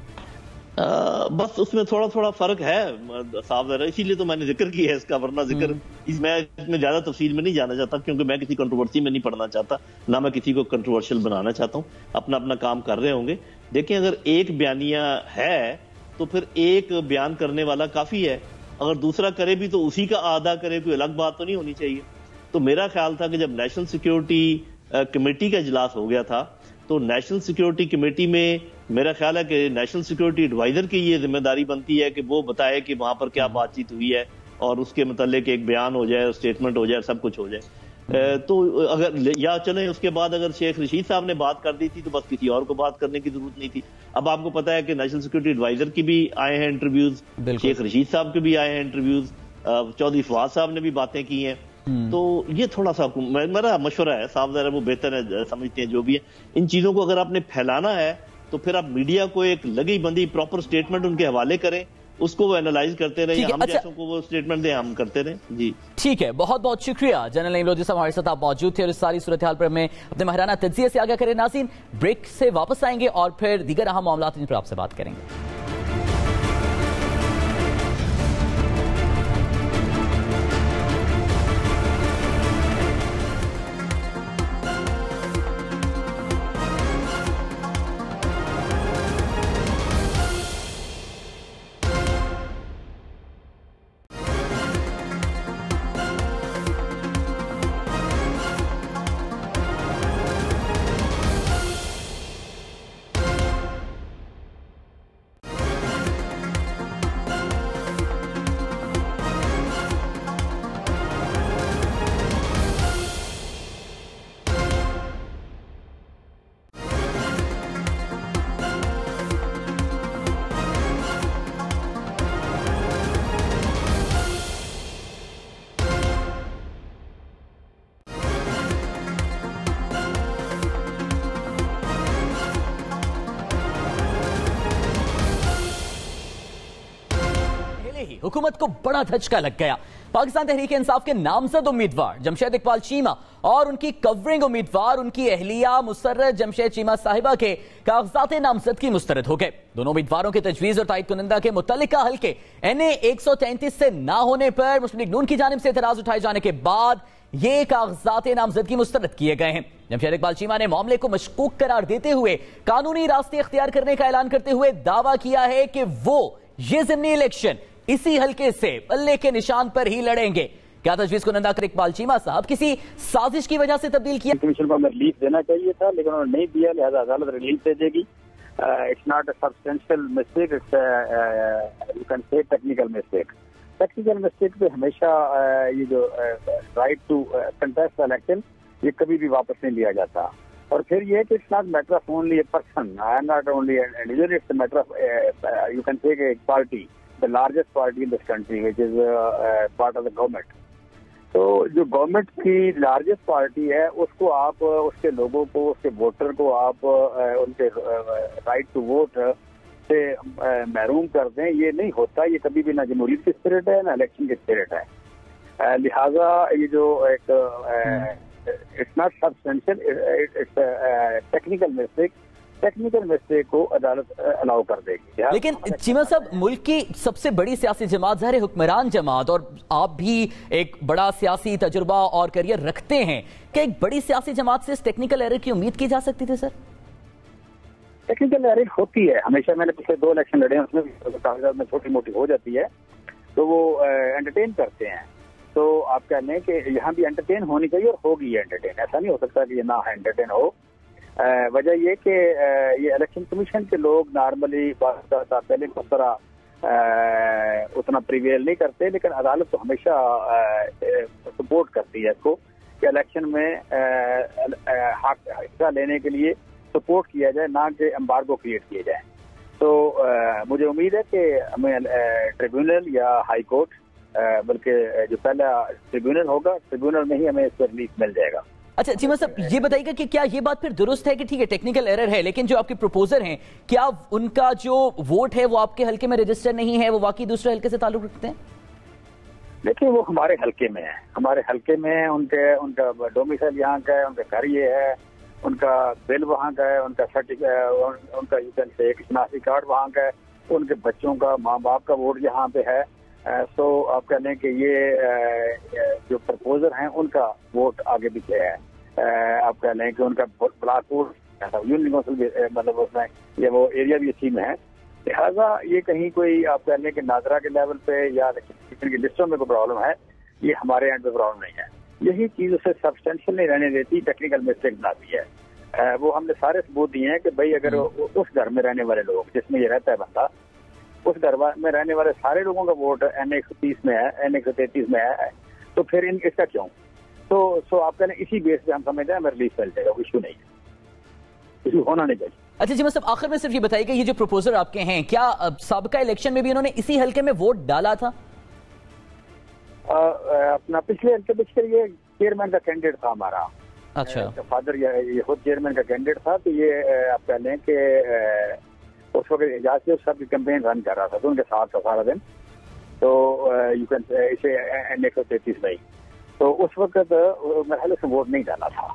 بس اس میں تھوڑا تھوڑا فرق ہے صاحب ذرا, اسی لیے تو میں نے ذکر کیا ہے اس کا, ورنہ ذکر اس میں اس میں زیادہ تفصیل میں نہیں جانا چاہتا, کیونکہ میں کسی کنٹروورسی میں نہیں پڑھنا چاہتا, نہ میں کسی کو کنٹروورشل بنانا چاہتا ہوں. اپنا اپنا کام کر رہے ہوں گے. دیکھیں اگر ایک بیانیہ ہے تو پھر ایک بیان کرنے والا کافی ہے, اگر دوسرا کرے بھی تو اسی کا آدھا کرے, کوئی الگ بات تو نہیں ہونی چاہیے. تو میرا خیال تھا کہ جب نیشنل سیکیورٹی کمیٹی کا اجلاس ہو گیا تھا تو نیشنل سیکیورٹی کمیٹی میں میرا خیال ہے کہ نیشنل سیکیورٹی ایڈوائزر کی یہ ذمہ داری بنتی ہے کہ وہ بتائے کہ وہاں پر کیا بات چیت ہوئی ہے اور اس کے متعلق ایک بیان ہو جائے, اسٹیٹمنٹ ہو جائے, سب کچھ ہو جائے. تو اگر یا چلیں اس کے بعد اگر شیخ رشید صاحب نے بات کر دی تھی تو بس کسی اور کو بات کرنے کی ضرورت نہیں تھی. اب آپ کو پتا ہے کہ نیشنل سیکیورٹی ایڈوائزر کی بھی آئے ہیں انٹرویوز, شیخ رشید صاحب کے بھی آئے ہیں انٹرویوز, چودھری فواد صاحب نے بھی باتیں کی ہیں. تو یہ تھوڑا سا میرا مشورہ ہے, صاحب ذرا وہ بہتر ہے, سمجھتے ہیں جو بھی ہے. ان چیزوں کو اگر آپ نے پھیلانا ہے تو پھر آپ میڈیا کو ایک لگی بندی پراپر سٹیٹمنٹ ان کے حوالے کریں, اس کو وہ اینالائز کرتے رہے, ہم جیسوں کو وہ سٹیٹمنٹ دیں, ہم کرتے رہیں. جی ٹھیک ہے, بہت بہت شکریہ جنرل نعیم لودھی صاحب, ہمارے ساتھ آپ موجود تھے اور اس ساری صورتحال پر میں اپنے ماہرانہ تجزیے سے آگاہ کریں. ناظرین بریک سے واپس آئیں گے اور پھر دیگر اہم معاملات ان پر آپ سے بات کریں گے. حکومت کو بڑا دھچکا لگ گیا. پاکستان تحریک انصاف کے نامزد امیدوار جمشید اقبال چیمہ اور ان کی کورنگ امیدوار ان کی اہلیہ مسرت جمشید چیمہ صاحبہ کے کاغذات نامزدگی مسترد ہو گئے. دونوں امیدواروں کے تجویز اور تائید کنندہ کے متعلقہ حلقے این اے ایک سو تینتیس سے نہ ہونے پر مسلم لیگ نون کی جانب سے اعتراض اٹھائے جانے کے بعد یہ کاغذات نامزدگی مسترد کیے گئے ہیں. جمشید اقبال چیمہ نے معاملے کو مشکوک قرار دیتے ہوئے قانونی راستے اختیار کرنے کا اعلان کرتے ہوئے دعویٰ کیا ہے کہ وہ یہ ضمنی الیکشن اسی حلقے سے بلے کے نشان پر ہی لڑیں گے. کیا تجویز کنندہ اقبال چیمہ صاحب کسی سازش کی وجہ سے تبدیل کیا؟ کمیشن کو ہمیں ریلیف دینا چاہیے تھا لیکن انہوں نے نہیں دیا, لہذا عدالت ریلیف دے دے گی. It's not a substantial mistake, it's you can say technical mistake. Technical mistake پہ ہمیشہ یہ جو رائٹ ٹو کنٹیسٹ الیکشن یہ کبھی بھی واپس نہیں لیا جاتا. اور پھر یہ کہ it's not matter of only a person, I am not only an individual, it's a matter of you can say ایک party, the largest party in this country, which is uh, uh, part of the government. تو جو government کی largest party ہے اس کو آپ اس کے لوگوں کو, اس کے ووٹر کو آپ ان کے رائٹ ٹو ووٹ سے محروم کر دیں, یہ نہیں ہوتا. یہ کبھی بھی نہ جمہوریت کی اسپرٹ ہے نہ الیکشن کی اسپرٹ ہے. لہٰذا یہ جو ایک it's not substantial, it's technical mistake, technical mistake کو عدالت الاؤ کر دے گی. لیکن چیمہ صاحب ملک کی سب سے بڑی سیاسی جماعت, ظاہر حکمران جماعت, اور آپ بھی ایک بڑا سیاسی تجربہ اور کیریئر رکھتے ہیں, کہ ایک بڑی سیاسی جماعت سے اس ٹیکنیکل ایرر کی امید کی جا سکتی تھی؟ سر ٹیکنیکل ایرر ہوتی ہے ہمیشہ, میں نے پچھلے دو الیکشن لڑے ہیں اس میں کاغذات میں چھوٹی موٹی ہو جاتی ہے تو وہ انٹرٹین کرتے ہیں. تو آپ کہہ لیں کہ یہاں بھی انٹرٹین ہونی چاہیے اور ہوگی انٹرٹین, ایسا نہیں ہو سکتا کہ یہ نہ انٹرٹین ہو. وجہ یہ کہ یہ الیکشن کمیشن کے لوگ نارملی پہلے اس طرح اتنا پریویل نہیں کرتے, لیکن عدالت تو ہمیشہ سپورٹ کرتی ہے اس کو کہ الیکشن میں حصہ لینے کے لیے سپورٹ کیا جائے, نہ کہ امبارگو کریٹ کیے جائیں. تو مجھے امید ہے کہ ہمیں ٹریبیونل یا ہائی کورٹ بلکہ جو پہلا ٹریبیونل ہوگا ٹریبیونل میں ہی ہمیں اس پر ریلیف مل جائے گا. اچھا چیمہ صاحب یہ بتائیے گا کہ کیا یہ بات پھر درست ہے کہ ٹھیک ہے ٹیکنیکل ایرر ہے لیکن جو آپ کے پروپوزر ہیں کیا ان کا جو ووٹ ہے وہ آپ کے حلقے میں رجسٹر نہیں ہے, وہ واقعی دوسرے حلقے سے تعلق رکھتے ہیں؟ دیکھیں وہ ہمارے حلقے میں ہے, ہمارے حلقے میں ان کے ان کا ڈومیسائل یہاں کا ہے, ان کا گھر یہ ہے, ان کا بل وہاں کا ہے, ان کا سرٹیفکیٹ ان کا ایک شناختی کارڈ وہاں کا ہے, ان کے بچوں کا ماں باپ کا ووٹ یہاں پہ ہے. سو آپ کہہ لیں کہ یہ جو پرپوزر ہیں ان کا ووٹ آگے پیچھے ہے. آپ کہہ لیں کہ ان کا بلاک ووٹ یونین کونسل مطلب اس میں یہ وہ ایریا بھی اسی میں ہے. لہٰذا یہ کہیں کوئی آپ کہہ لیں کہ ناظرہ کے لیول پہ یا کی لسٹوں میں کوئی پرابلم ہے, یہ ہمارے اینڈ پہ پرابلم نہیں ہے. یہی چیز اسے سبسٹینشیل نہیں رہنے دیتی, ٹیکنیکل مسٹیک بناتی ہے. وہ ہم نے سارے ثبوت دیے ہیں کہ بھائی اگر اس گھر میں رہنے والے لوگ جس میں یہ رہتا ہے بندہ, اس گھر میں رہنے والے سارے لوگوں کا ووٹ این ایک سو تیس میں ہے, این ایک سو تینتیس میں ہے, تو پھر ان اس کا کیوں؟ تو سو آپ کہنے اسی بیس پہ ہم سمجھتے ہیں ہمیں ریلیز مل جائے گا, ایشو نہیں ہے, ایشو ہونا نہیں چاہیے. اچھا جی مطلب آخر میں صرف یہ بتائیے کہ یہ جو پروپوزر آپ کے ہیں کیا سابقہ الیکشن میں بھی انہوں نے اسی حلقے میں ووٹ ڈالا تھا؟ اپنا پچھلے حلقے پچھلے یہ چیئرمین کا کینڈیڈیٹ تھا ہمارا. اچھا فادر یہ خود چیئرمین کا کینڈیڈیٹ تھا, تو یہ آپ کہہ لیں کہ اس وقت اعجاز سے سب کی کمپین رن کر رہا تھا, تو ان کے ساتھ تھا سارا دن. تو یو کین اسے این ایک سو تینتیس میں, تو اس وقت میرے خیال سے ووٹ نہیں ڈالا تھا,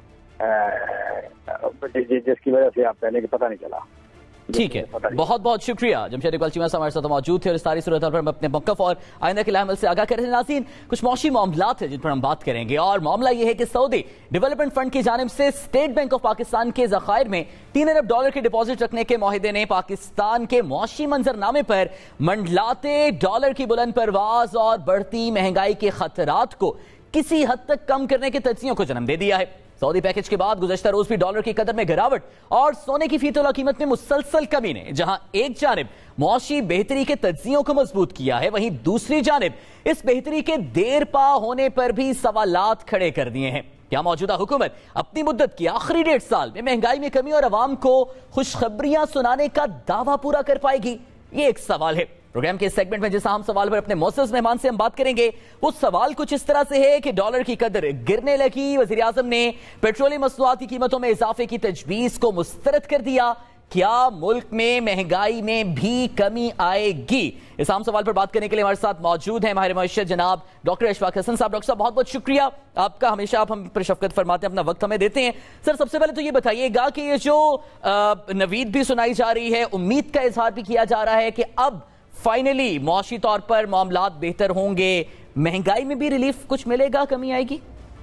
جس کی وجہ سے آپ کہنے کہ پتہ نہیں چلا. ٹھیک ہے, بہت بہت شکریہ جمشید اقبال چیمہ صاحب ہمارے ساتھ موجود تھے اور اس ساری صورتحال پر ہم اپنے موقف اور آئندہ کے عمل سے آگاہ کر رہے ہیں. ناظرین کچھ معاشی معاملات ہیں جن پر ہم بات کریں گے, اور معاملہ یہ ہے کہ سعودی ڈیولپمنٹ فنڈ کی جانب سے اسٹیٹ بینک آف پاکستان کے ذخائر میں تین ارب ڈالر کے ڈپازٹ رکھنے کے معاہدے نے پاکستان کے معاشی منظر نامے پر منڈلاتے ڈالر کی بلند پرواز اور بڑھتی مہنگائی کے خطرات کو کسی حد تک کم کرنے کے تجزیوں کو جنم دے دیا ہے. سعودی پیکج کے بعد گزشتہ روز بھی ڈالر کی قدر میں گراوٹ اور سونے کی فی تولہ قیمت میں مسلسل کمی نے جہاں ایک جانب معاشی بہتری کے تجزیوں کو مضبوط کیا ہے, وہیں دوسری جانب اس بہتری کے دیر پا ہونے پر بھی سوالات کھڑے کر دیے ہیں. کیا موجودہ حکومت اپنی مدت کی آخری ڈیڑھ سال میں مہنگائی میں کمی اور عوام کو خوشخبریاں سنانے کا دعویٰ پورا کر پائے گی؟ یہ ایک سوال ہے. پروگرام کے اس سیگمنٹ میں جس اہم سوال پر اپنے معزز مہمان سے ہم بات کریں گے, وہ سوال کچھ اس طرح سے ہے کہ ڈالر کی قدر گرنے لگی, وزیر اعظم نے پیٹرولیم مصنوعات کی قیمتوں میں اضافے کی تجویز کو مسترد کر دیا, کیا ملک میں مہنگائی میں بھی کمی آئے گی؟ اس اہم سوال پر بات کرنے کے لیے ہمارے ساتھ موجود ہیں ماہر معیشت جناب ڈاکٹر اشفاق حسن صاحب. ڈاکٹر صاحب بہت بہت شکریہ آپ کا, ہمیشہ آپ ہم پر شفقت فرماتے ہیں, اپنا وقت ہمیں دیتے ہیں. سر سب سے پہلے تو یہ بتائیے گا کہ یہ جو نوید بھی سنائی جا رہی ہے, امید کا اظہار بھی کیا جا رہا ہے کہ اب فائنلی معاشی طور پر معاملات بہتر ہوں گے, مہنگائی میں بھی ریلیف کچھ ملے گا, کمی آئے گی؟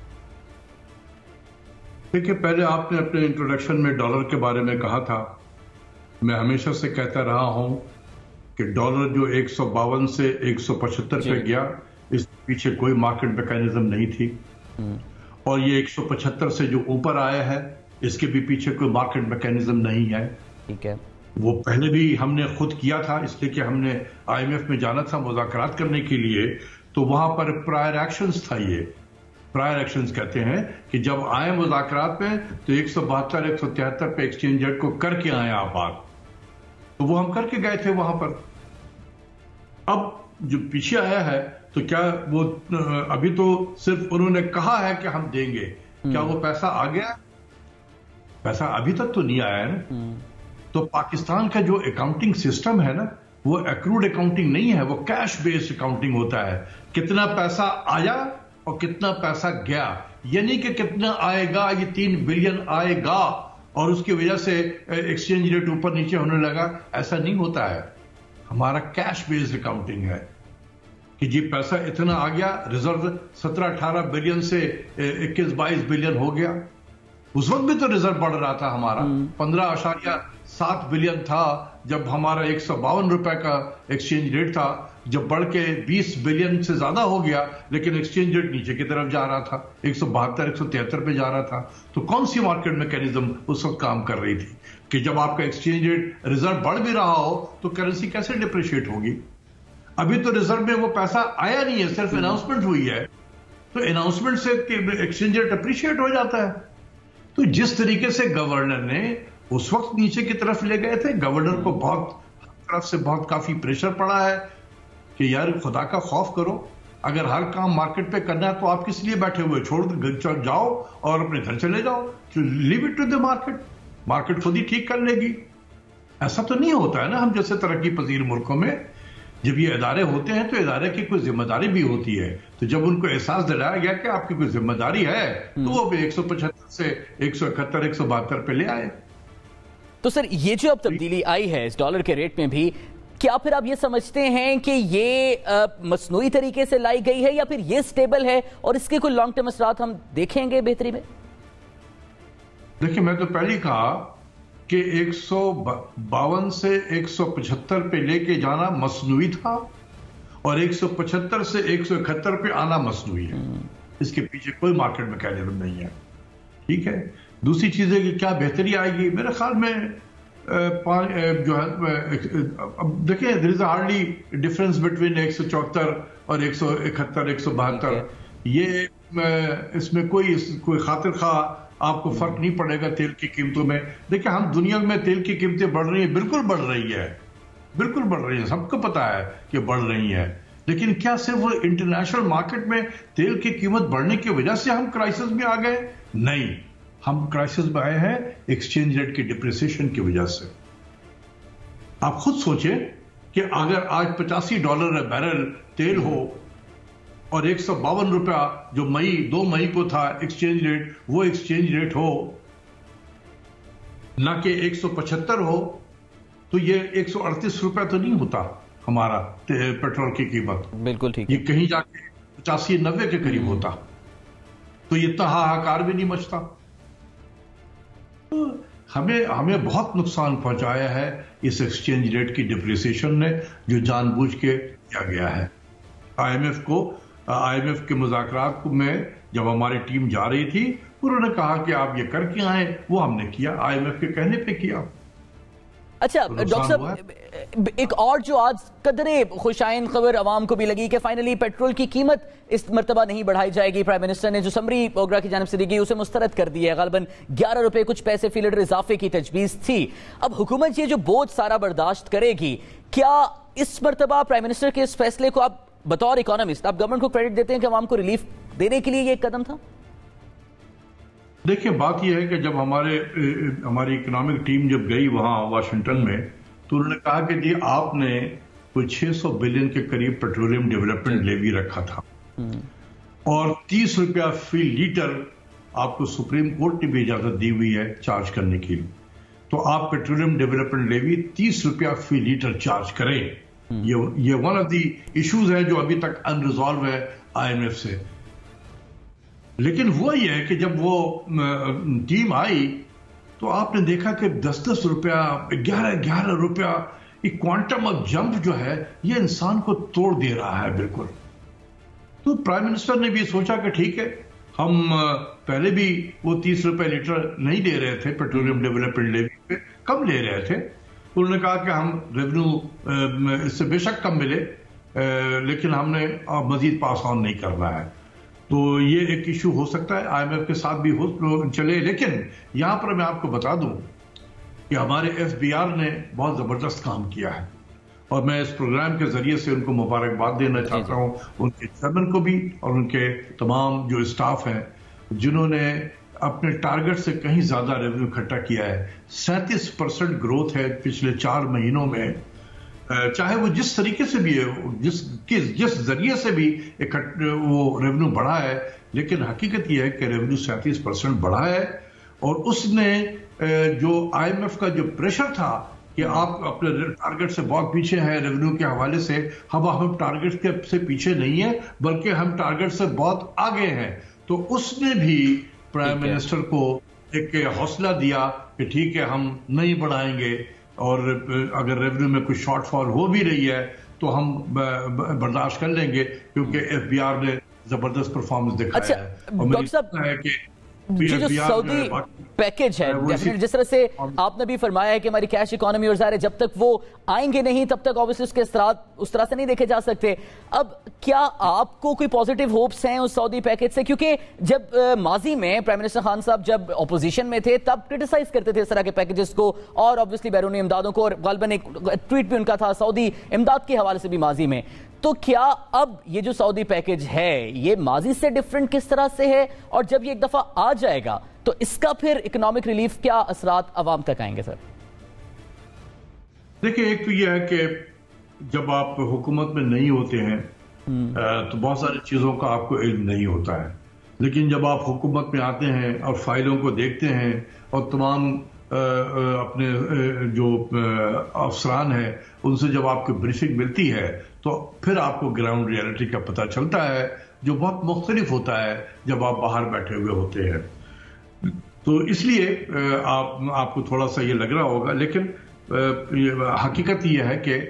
دیکھیے پہلے آپ نے اپنے انٹروڈکشن میں ڈالر کے بارے میں کہا تھا, میں ہمیشہ سے کہتا رہا ہوں کہ ڈالر جو ایک سو باون سے ایک سو پچہتر پہ گیا, اس پیچھے کوئی مارکیٹ میکینزم نہیں تھی, اور یہ ایک سو پچہتر سے جو اوپر آیا ہے اس کے بھی پیچھے کوئی مارکیٹ میکینزم نہیں ہے. ٹھیک ہے, وہ پہلے بھی ہم نے خود کیا تھا, اس لیے کہ ہم نے آئی ایم ایف میں جانا تھا مذاکرات کرنے کے لیے, تو وہاں پر پرائر ایکشنز تھا. یہ پرائر ایکشنز کہتے ہیں کہ جب آئے مذاکرات میں تو ایک سو بہتر ایک سو تہتر پہ ایکسچینج ریٹ کو کر کے آئے آپ بات, تو وہ ہم کر کے گئے تھے وہاں پر. اب جو پیچھے آیا ہے تو کیا وہ ابھی تو صرف انہوں نے کہا ہے کہ ہم دیں گے, کیا وہ پیسہ آ گیا؟ پیسہ ابھی تک تو نہیں آیا ہے نا. تو پاکستان کا جو اکاؤنٹنگ سسٹم ہے نا, وہ ایکروڈ اکاؤنٹنگ نہیں ہے, وہ کیش بیسڈ اکاؤنٹنگ ہوتا ہے. کتنا پیسہ آیا اور کتنا پیسہ گیا, یعنی کہ کتنا آئے گا, یہ تین بلین آئے گا اور اس کی وجہ سے ایکسچینج ریٹ اوپر نیچے ہونے لگا, ایسا نہیں ہوتا ہے. ہمارا کیش بیسڈ اکاؤنٹنگ ہے کہ جی پیسہ اتنا آ گیا, ریزرو سترہ اٹھارہ بلین سے اکیس بائیس بلین ہو گیا. اس وقت بھی تو ریزرو بڑھ رہا تھا ہمارا, پندرہ اشاریہ سات بلین تھا جب ہمارا ایک سو باون روپے کا ایکسچینج ریٹ تھا, جب بڑھ کے بیس بلین سے زیادہ ہو گیا لیکن ایکسچینج ریٹ نیچے کی طرف جا رہا تھا, ایک سو بہتر ایک سو تہتر پہ جا رہا تھا. تو کون سی مارکیٹ میکینزم اس وقت کام کر رہی تھی کہ جب آپ کا ایکسچینج ریٹ ریزرو بڑھ بھی رہا ہو تو کرنسی کیسے ڈپریشیٹ ہوگی؟ ابھی تو ریزرو میں وہ پیسہ آیا نہیں ہے, صرف اناؤنسمنٹ ہوئی ہے, تو اناؤنسمنٹ سے ایکسچینج ریٹ اپریشیٹ ہو جاتا ہے. تو جس طریقے سے گورنر نے اس وقت نیچے کی طرف لے گئے تھے, گورنر کو بہت طرف سے بہت کافی پریشر پڑا ہے کہ یار خدا کا خوف کرو, اگر ہر کام مارکیٹ پہ کرنا ہے تو آپ کس لیے بیٹھے ہوئے؟ چھوڑ جاؤ اور اپنے گھر چلے جاؤ. Leave it to the market. Market خود ہی ٹھیک کر لے گی. ایسا تو نہیں ہوتا ہے نا. ہم جیسے ترقی پذیر ملکوں میں جب یہ ادارے ہوتے ہیں تو ادارے کی کوئی ذمہ داری بھی ہوتی ہے. تو جب ان کو احساس دلایا گیا کہ آپ کی کوئی ذمہ داری ہے تو وہ بھی ایک سو پچہتر سے ایک سو اکہتر ایک سو بہتر پہ لے آئے. تو سر یہ جو اب تبدیلی آئی ہے اس ڈالر کے ریٹ میں بھی، کیا پھر آپ یہ سمجھتے ہیں کہ یہ مصنوعی طریقے سے لائی گئی ہے یا پھر یہ سٹیبل ہے اور اس کے کوئی لانگ ٹرم اثرات ہم دیکھیں گے بہتری میں؟ دیکھیں میں تو پہلے کہا کہ ایک سو باون سے ایک سو پچہتر پہ لے کے جانا مصنوعی تھا اور ایک سو پچہتر سے ایک سو اکہتر پہ آنا مصنوعی ہے. اس کے پیچھے کوئی مارکیٹ میکینزم نہیں ہے. ٹھیک ہے. دوسری چیز ہے کہ کیا بہتری آئے گی. میرے خیال میں جو ہے دیکھیں there is hardly difference between ایک سو چوہتر اور ایک سو اکہتر ایک سو بہتر. یہ اس میں کوئی کوئی خاطر خواہ آپ کو فرق نہیں پڑے گا تیل کی قیمتوں میں. دیکھیں ہم دنیا میں تیل کی قیمتیں بڑھ رہی ہیں، بالکل بڑھ رہی ہے، بالکل بڑھ رہی ہے، سب کو پتا ہے کہ بڑھ رہی ہے. لیکن کیا صرف انٹرنیشنل مارکیٹ میں تیل کی قیمت بڑھنے کی وجہ سے ہم کرائسس میں آ گئے؟ نہیں، ہم کرائسس میں آئے ہیں ایکسچینج ریٹ کی ڈپریسیشن کی وجہ سے. آپ خود سوچیں کہ اگر آج پچاسی ڈالر بیرل تیل ہو اور ایک سو باون روپیہ جو مئی دو مئی کو تھا ایکسچینج ریٹ، وہ ایکسچینج ریٹ ہو نہ کہ ایک سو پچہتر ہو، تو یہ ایک سو اڑتیس روپیہ تو نہیں ہوتا ہمارا پیٹرول کی قیمت. بالکل ٹھیک. یہ کہیں جا کے پچاسی نوے کے قریب ہوتا تو یہ اتنا ہاہاکار بھی نہیں مچتا. ہمیں ہمیں بہت نقصان پہنچایا ہے اس ایکسچینج ریٹ کی ڈپریسیشن نے، جو جان بوجھ کے کیا گیا ہے. آئی ایم ایف کو آئی ایم ایف کے مذاکرات میں جب ہماری ٹیم جا رہی تھی انہوں نے کہا کہ آپ یہ کر کے آئیں، وہ ہم نے کیا، آئی ایم ایف کے کہنے پہ کیا. اچھا ڈاکٹر صاحب، ایک اور جو آج قدرے خوشائن خبر عوام کو بھی لگی کہ فائنلی پیٹرول کی قیمت اس مرتبہ نہیں بڑھائی جائے گی. پرائم منسٹر نے جو سمری اوگرا کی جانب سے دی گئی اسے مسترد کر دی ہے. غالباً گیارہ روپے کچھ پیسے فی لیٹر اضافے کی تجویز تھی. اب حکومت یہ جو بوجھ سارا برداشت کرے گی، کیا اس مرتبہ پرائم منسٹر کے اس فیصلے کو آپ بطور اکانومسٹ آپ گورنمنٹ کو کریڈٹ دیتے ہیں کہ عوام کو ریلیف دینے کے لیے یہ ایک قدم تھا؟ دیکھیں بات یہ ہے کہ جب ہمارے ہماری اکنامک ٹیم جب گئی وہاں واشنگٹن میں تو انہوں نے کہا کہ جی آپ نے کوئی چھ سو بلین کے قریب پیٹرولیم ڈیولپمنٹ لیوی رکھا تھا اور تیس روپیہ فی لیٹر آپ کو سپریم کورٹ نے بھی اجازت دی ہوئی ہے چارج کرنے کی. تو آپ پیٹرولیم ڈیولپمنٹ لیوی تیس روپیہ فی لیٹر چارج کریں. یہ ون آف دی ایشوز ہے جو ابھی تک انریزالو ہے آئی ایم ایف سے. لیکن وہ یہ ہے کہ جب وہ ٹیم آئی تو آپ نے دیکھا کہ دس دس روپیہ گیارہ گیارہ روپیہ یہ کوانٹم آف جمپ جو ہے یہ انسان کو توڑ دے رہا ہے بالکل. تو پرائم منسٹر نے بھی سوچا کہ ٹھیک ہے، ہم پہلے بھی وہ تیس روپے لیٹر نہیں دے رہے تھے پیٹرولیم ڈیولپمنٹ لیوی پہ، کم لے رہے تھے. انہوں نے کہا کہ ہم ریونیو اس سے بے شک کم ملے لیکن ہم نے مزید پاس آن نہیں کرنا ہے. تو یہ ایک ایشو ہو سکتا ہے آئی ایم ایف کے ساتھ بھی ہو چلے. لیکن یہاں پر میں آپ کو بتا دوں کہ ہمارے ایف بی آر نے بہت زبردست کام کیا ہے اور میں اس پروگرام کے ذریعے سے ان کو مبارکباد دینا چاہتا ہوں، ان کے چیئرمین کو بھی اور ان کے تمام جو اسٹاف ہیں جنہوں نے اپنے ٹارگٹ سے کہیں زیادہ ریونیو اکٹھا کیا ہے. سینتیس پرسنٹ گروتھ ہے پچھلے چار مہینوں میں، چاہے وہ جس طریقے سے بھی ہے، جس جس ذریعے سے بھی وہ ریونیو بڑھا ہے، لیکن حقیقت یہ ہے کہ ریونیو سینتیس پرسنٹ بڑھا ہے. اور اس نے جو آئی ایم ایف کا جو پریشر تھا کہ آپ اپنے ٹارگٹ سے بہت پیچھے ہیں ریونیو کے حوالے سے، ہم ہم ٹارگٹ سے پیچھے نہیں ہیں بلکہ ہم ٹارگٹ سے بہت آگے ہیں. تو اس نے بھی پرائم منسٹر کو ایک حوصلہ دیا کہ ٹھیک ہے ہم نہیں بڑھائیں گے اور اگر ریونیو میں کوئی شارٹ فال ہو بھی رہی ہے تو ہم برداشت کر لیں گے کیونکہ ایف بی آر نے زبردست پرفارمنس دکھایا ہے. اور مجھے ہے کہ یہ جو سعودی پیکج ہے جس طرح سے آپ نے بھی فرمایا ہے کہ ہماری کیش اکانومی اور ظاہر ہے جب تک وہ آئیں گے نہیں تب تک آبویسلی اس کے اثرات اس طرح سے نہیں دیکھے جا سکتے. اب کیا آپ کو کوئی پازیٹیو ہوپس ہیں اس سعودی پیکج سے؟ کیونکہ جب ماضی میں پرائم منسٹر خان صاحب جب اپوزیشن میں تھے تب کرٹیسائز کرتے تھے اس طرح کے پیکجز کو اور آبویسلی بیرونی امدادوں کو، اور غالباً ایک ٹویٹ بھی ان کا تھا سعودی امداد کے حوالے سے بھی ماضی میں. تو کیا اب یہ جو سعودی پیکج ہے یہ ماضی سے ڈیفرنٹ کس طرح سے ہے، اور جب یہ ایک دفعہ آ جائے گا تو اس کا پھر اکنامک ریلیف کیا اثرات عوام تک آئیں گے سر؟ دیکھیں، ایک تو یہ ہے کہ جب آپ حکومت میں نہیں ہوتے ہیں تو بہت ساری چیزوں کا آپ کو علم نہیں ہوتا ہے، لیکن جب آپ حکومت میں آتے ہیں اور فائلوں کو دیکھتے ہیں اور تمام اپنے جو افسران ہیں ان سے جب آپ کو بریفنگ ملتی ہے تو پھر آپ کو گراؤنڈ ریئلٹی کا پتہ چلتا ہے، جو بہت مختلف ہوتا ہے جب آپ باہر بیٹھے ہوئے ہوتے ہیں. تو اس لیے آپ آپ کو تھوڑا سا یہ لگ رہا ہوگا، لیکن حقیقت یہ ہے کہ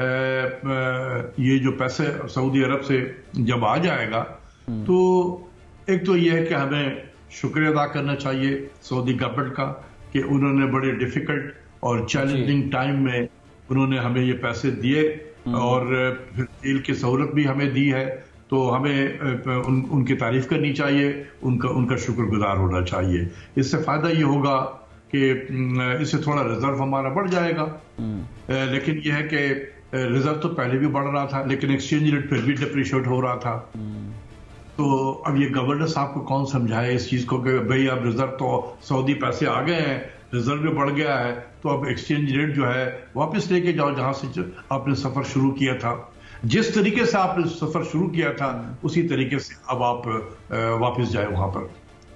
یہ جو پیسے سعودی عرب سے جب آ جائے گا تو ایک تو یہ ہے کہ ہمیں شکریہ ادا کرنا چاہیے سعودی گورنمنٹ کا کہ انہوں نے بڑے ڈیفیکلٹ اور چیلنجنگ ٹائم میں انہوں نے ہمیں یہ پیسے دیے اور پھر تیل کی سہولت بھی ہمیں دی ہے، تو ہمیں ان, ان کی تعریف کرنی چاہیے، ان کا ان کا شکر گزار ہونا چاہیے. اس سے فائدہ یہ ہوگا کہ اس سے تھوڑا ریزرو ہمارا بڑھ جائے گا، لیکن یہ ہے کہ ریزرو تو پہلے بھی بڑھ رہا تھا لیکن ایکسچینج ریٹ پھر بھی ڈپریشیٹ ہو رہا تھا. تو اب یہ گورنر صاحب کو کون سمجھائے اس چیز کو کہ بھئی اب ریزرو تو سعودی پیسے آ گئے ہیں، ریزرو بھی بڑھ گیا ہے، تو اب ایکسچینج ریٹ جو ہے واپس لے کے جاؤ جہاں سے آپ نے سفر شروع کیا تھا. جس طریقے سے آپ نے سفر شروع کیا تھا اسی طریقے سے اب آپ واپس جائے وہاں پر،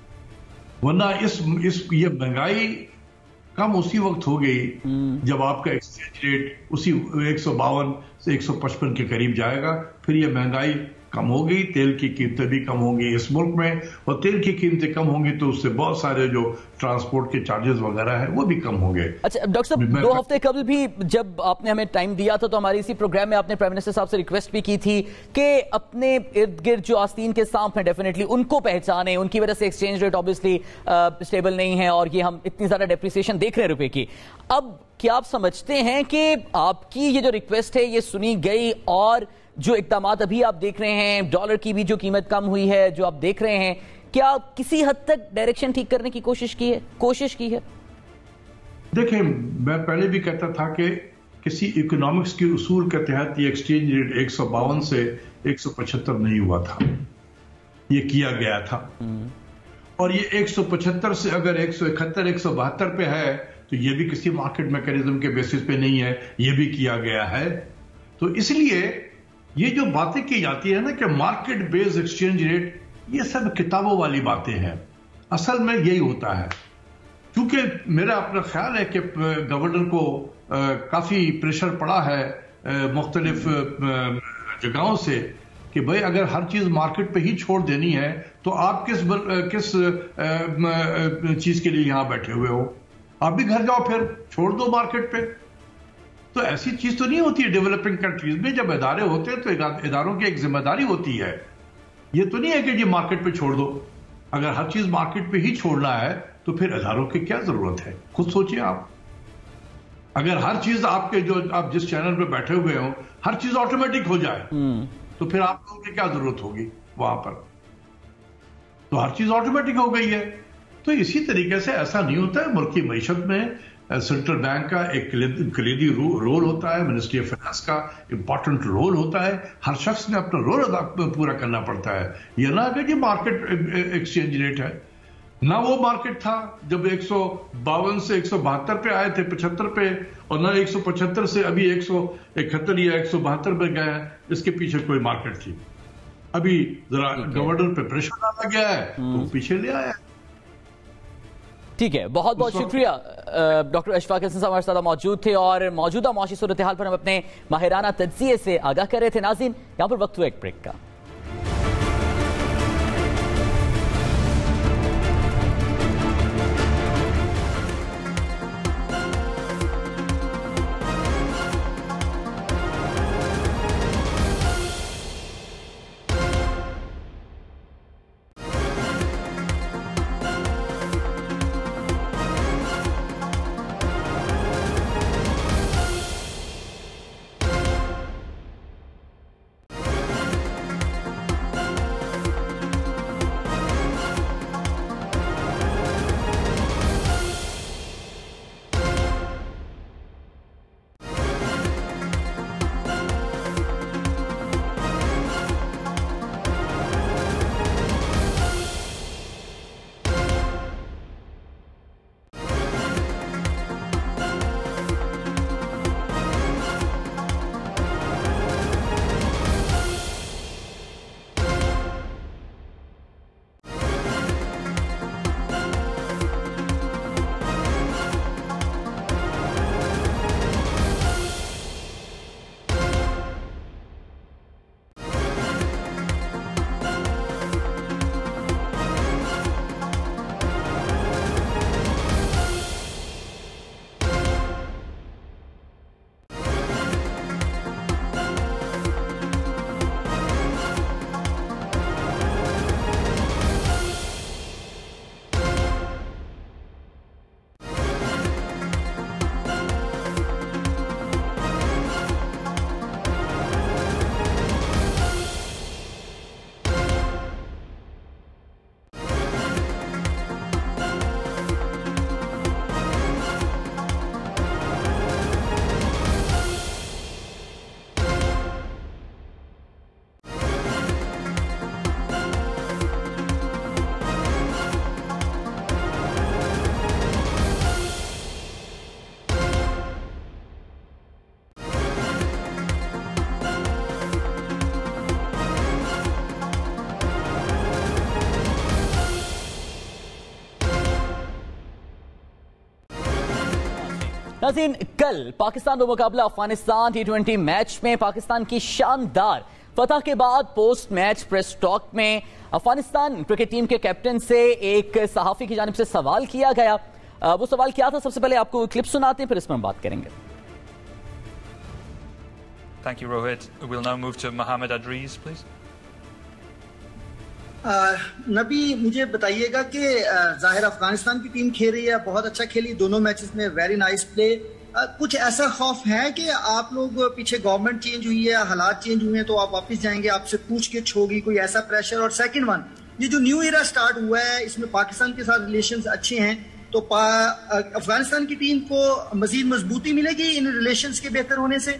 ورنہ اس اس یہ مہنگائی کم اسی وقت ہو گئی جب آپ کا ایکسچینج ریٹ اسی ایک سو باون سے ایک سو پچپن کے قریب جائے گا. پھر یہ مہنگائی کم ہو گئی، تیل کی قیمتیں بھی کم ہوں گی اس ملک میں، اور تیل کی قیمتیں کم ہوں گی تو اس سے بہت سارے جو ٹرانسپورٹ کے چارجز وغیرہ ہیں وہ بھی کم ہوں گے. اچھا ڈاکٹر صاحب، دو ہفتے قبل بھی جب آپ نے ہمیں ٹائم دیا تھا تو ہماری اسی پروگرام میں آپ نے پرائم منسٹر صاحب سے ریکویسٹ بھی کی تھی کہ اپنے ارد گرد جو آستین کے سانپ ہیں ڈیفینیٹلی ان کو پہچانیں، ان کی وجہ سے ایکسچینج ریٹ آبویسلی اسٹیبل نہیں ہے اور یہ ہم اتنی زیادہ ڈیپریسیشن دیکھ رہے ہیں روپے کی. اب کیا آپ سمجھتے ہیں کہ آپ کی یہ جو ریکویسٹ ہے یہ سنی گئی، اور جو اقدامات ابھی آپ دیکھ رہے ہیں، ڈالر کی بھی جو قیمت کم ہوئی ہے جو آپ دیکھ رہے ہیں، کیا کسی حد تک ڈائریکشن ٹھیک کرنے کی کوشش کی ہے کوشش کی ہے؟ دیکھیں، میں پہلے بھی کہتا تھا کہ کسی اکنامکس کے اصول کے تحت یہ ایکسچینج ریٹ ایک سو باون سے ایک سو پچہتر نہیں ہوا تھا، یہ کیا گیا تھا. اور یہ ایک سو پچہتر سے اگر ایک سو اکہتر ایک سو بہتر پہ ہے تو یہ بھی کسی مارکیٹ میکینزم کے بیسس پہ نہیں ہے، یہ بھی کیا گیا ہے. تو اس لیے یہ جو باتیں کی جاتی ہے نا کہ مارکیٹ بیس ایکسچینج ریٹ، یہ سب کتابوں والی باتیں ہیں. اصل میں یہی ہوتا ہے، کیونکہ میرا اپنا خیال ہے کہ گورنر کو کافی پریشر پڑا ہے مختلف جگہوں سے کہ بھئی اگر ہر چیز مارکیٹ پہ ہی چھوڑ دینی ہے تو آپ کس کس چیز کے لیے یہاں بیٹھے ہوئے ہو؟ آپ بھی گھر جاؤ، پھر چھوڑ دو مارکیٹ پہ. تو ایسی چیز تو نہیں ہوتی ہے ڈیولپنگ کنٹریز میں. جب ادارے ہوتے ہیں تو اداروں کی ایک ذمہ داری ہوتی ہے. یہ تو نہیں ہے کہ جی مارکیٹ پہ چھوڑ دو. اگر ہر چیز مارکیٹ پہ ہی چھوڑنا ہے تو پھر اداروں کی کیا ضرورت ہے؟ خود سوچیں آپ. اگر ہر چیز آپ کے جو آپ جس چینل پہ بیٹھے ہوئے ہوں ہر چیز آٹومیٹک ہو جائے تو پھر آپ لوگوں کی کیا ضرورت ہوگی وہاں پر؟ تو ہر چیز آٹومیٹک ہو گئی ہے. تو اسی طریقے سے ایسا نہیں ہوتا ہے. ملک کی معیشت میں سینٹرل بینک کا ایک کلیدی رول ہوتا ہے، منسٹری آف فائنانس کا امپورٹنٹ رول ہوتا ہے. ہر شخص نے اپنا رول ادا پورا کرنا پڑتا ہے. یہ نہ کہ جی مارکیٹ ایکسچینج ریٹ ہے، نہ وہ مارکیٹ تھا جب ایک سو باون سے ایک سو بہتر پہ آئے تھے، پچہتر پہ، اور نہ ایک سو پچہتر سے ابھی ایک سو اکہتر یا ایک سو بہتر پہ گئے ہیں. اس کے پیچھے کوئی مارکیٹ تھی. ابھی ذرا گورنر پہ پریشر ڈالا گیا ہے تو پیچھے لے آیا. ٹھیک ہے، بہت بہت شکریہ. ڈاکٹر اشفاق حسن صاحب ہمارے ساتھ موجود تھے اور موجودہ معاشی صورتحال پر ہم اپنے ماہرانہ تجزیے سے آگاہ کر رہے تھے. ناظرین، یہاں پر وقت ہوا ایک بریک کا. नाज़रीन, कल पाकिस्तान का मुकाबला अफगानिस्तान टी ट्वेंटी मैच में पाकिस्तान की शानदार फतह के बाद पोस्ट मैच प्रेस टॉक में अफगानिस्तान क्रिकेट टीम के कैप्टन से एक सहाफी की जानिब से सवाल किया गया। वो सवाल क्या था, सबसे पहले आपको क्लिप सुनाते हैं, फिर इस पर हम बात करेंगे। Thank you, Rohit. We'll now move to Mohammed Adriz, please. नबी, मुझे बताइएगा कि जाहिर अफगानिस्तान की टीम खेल रही है, बहुत अच्छा खेली दोनों मैचेस में, वेरी नाइस प्ले। कुछ ऐसा खौफ है कि आप लोग पीछे गवर्नमेंट चेंज हुई है, हालात चेंज हुए हैं, तो आप वापस जाएंगे, आपसे पूछगिछ होगी, कोई ऐसा प्रेशर? और सेकंड वन, ये जो न्यू ईरा स्टार्ट हुआ है, इसमें पाकिस्तान के साथ रिलेशंस अच्छे हैं, तो अफगानिस्तान की टीम को मजीद मजबूती मिलेगी इन रिलेशंस के बेहतर होने से?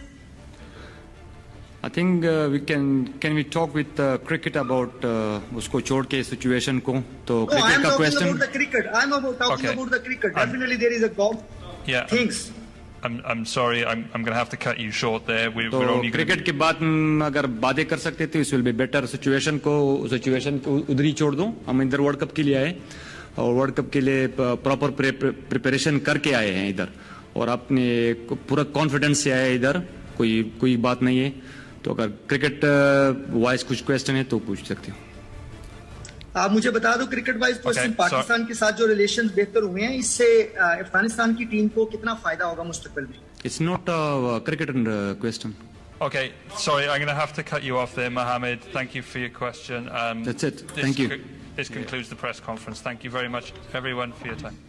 I think uh, we can can we talk with uh, cricket about uh, उसको छोड़ के सिचुएशन को, तो no, क्रिकेट का question. about the cricket. I'm about talking okay. about the cricket. Definitely there is a golf yeah, things. I'm I'm sorry. I'm I'm going to have to cut you short there. We, तो we're only cricket के बाद अगर बातें कर सकते थे, इस will be better. Situation को सिचुएशन को उधर ही छोड़ दो। हम इधर वर्ल्ड कप के लिए आए और वर्ल्ड कप के लिए प्रॉपर प्रिपरेशन करके आए हैं इधर, और अपने पूरा कॉन्फिडेंस से आए इधर, कोई कोई बात नहीं है। तो अगर क्रिकेट वाइज कुछ क्वेश्चन है तो पूछ सकते हो। आप मुझे बता दो क्रिकेट वाइज क्वेश्चन, पाकिस्तान के साथ जो रिलेशंस बेहतर हुए हैं, इससे अफगानिस्तान की टीम को कितना फायदा होगा मुस्तकबिल में? It's not a cricket question. Okay, sorry, I'm going to have to cut you off there, Mohammed. Thank you for your question. Um, That's it. This Thank you. This concludes the press conference. Thank you very much, everyone, for your time.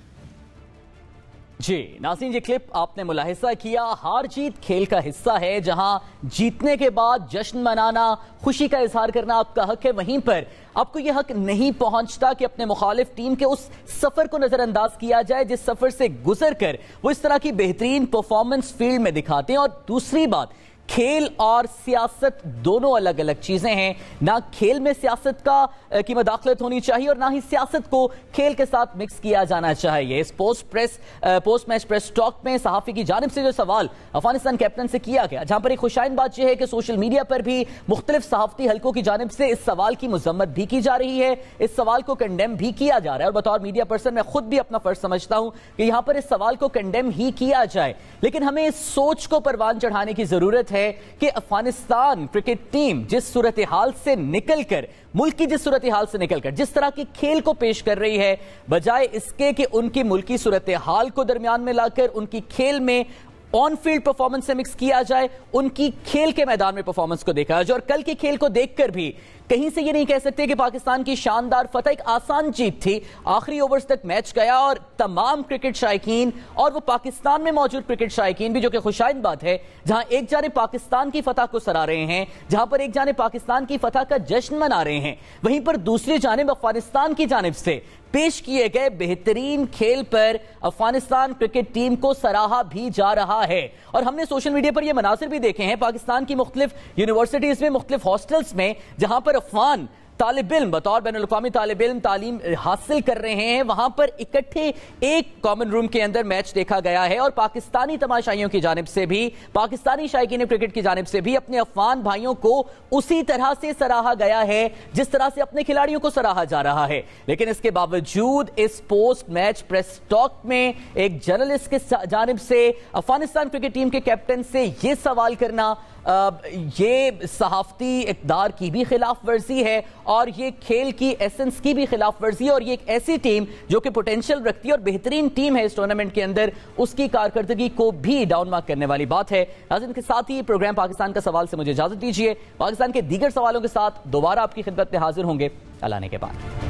जी नाज़रीन, ये clip आपने मुलाहिजा किया, हार जीत खेल का हिस्सा है। जहां जीतने के बाद जश्न मनाना, खुशी का इजहार करना आपका हक है, वहीं पर आपको यह हक नहीं पहुंचता कि अपने मुखालिफ टीम के उस सफर को नजरअंदाज किया जाए जिस सफर से गुजर कर वो इस तरह की बेहतरीन परफॉर्मेंस फील्ड में दिखाते हैं। और दूसरी बात, खेल और सियासत दोनों अलग अलग चीजें हैं। ना खेल में सियासत का की मदाखलत होनी चाहिए और ना ही सियासत को खेल के साथ मिक्स किया जाना चाहिए। इस post press post match press talk में सहाफी की जानिब से जो सवाल अफगानिस्तान कैप्टन से किया गया, जहां पर एक खुशाइन बात यह है कि सोशल मीडिया पर भी मुख्तलिफ सहाफती हलकों की जानिब से इस सवाल की मजम्मत भी की जा रही है, इस सवाल को कंडेम भी किया जा रहा है। और बतौर मीडिया पर्सन मैं खुद भी अपना फर्ज समझता हूं कि यहां पर इस सवाल को कंडेम ही किया जाए, लेकिन हमें इस सोच को परवान चढ़ाने की जरूरत है कि अफगानिस्तान क्रिकेट टीम जिस सूरत हाल से निकलकर, मुल्क की जिस सूरत हाल से निकलकर जिस तरह की खेल को पेश कर रही है, बजाय इसके कि उनकी मुल्की सूरत हाल को दरमियान में लाकर उनकी खेल में ऑन फील्ड परफॉर्मेंस से मिक्स किया जाए, उनकी खेल के मैदान में परफॉर्मेंस को देखा जाए। और कल के खेल को देखकर भी कहीं से ये नहीं कह सकते कि पाकिस्तान की शानदार फतह एक आसान जीत थी। आखिरी ओवर्स तक मैच गया और तमाम क्रिकेट शायकीन और वो पाकिस्तान में मौजूद क्रिकेट शायकीन भी, जो कि खुशाइन बात है, जहां एक जाने पाकिस्तान की फतह को सराह रहे हैं, जहां पर एक जाने पाकिस्तान की फतह का जश्न मना रहे हैं, वहीं पर दूसरी जानिब अफगानिस्तान की जानिब से पेश किए गए बेहतरीन खेल पर अफगानिस्तान क्रिकेट टीम को सराहा भी जा रहा है। और हमने सोशल मीडिया पर यह मनासिर भी देखे हैं पाकिस्तान की मुख्तलिफ यूनिवर्सिटीज में, मुख्तलिफ हॉस्टल्स में, जहां पर अफगान तालिब इल्म बतौर बैनुल अक़वामी तालिब इल्म तालीम हासिल कर रहे हैं, वहां पर इकट्ठे एक कॉमन रूम के अंदर मैच देखा गया है। और पाकिस्तानी तमाशाइयों की जानिब से भी, पाकिस्तानी शायकीन क्रिकेट की जानिब से भी अपने अफगान भाइयों को उसी तरह से सराहा गया है जिस तरह से अपने खिलाड़ियों को सराहा जा रहा है। लेकिन इसके बावजूद इस पोस्ट मैच प्रेस टॉक में एक जर्नलिस्ट के जानिब से अफगानिस्तान क्रिकेट टीम के कैप्टन से यह सवाल करना, ये सहाफती इक़दार की भी खिलाफ वर्जी है और ये खेल की एसेंस की भी खिलाफ वर्जी है। और ये एक ऐसी टीम जो कि पोटेंशियल रखती है और बेहतरीन टीम है इस टूर्नामेंट के अंदर, उसकी कारकर्दगी को भी डाउन मार्क करने वाली बात है। नाज़रीन, के साथ ही प्रोग्राम पाकिस्तान का सवाल से मुझे इजाजत दीजिए। पाकिस्तान के दीगर सवालों के साथ दोबारा आपकी खिदमत में हाजिर होंगे ऐलान के बाद।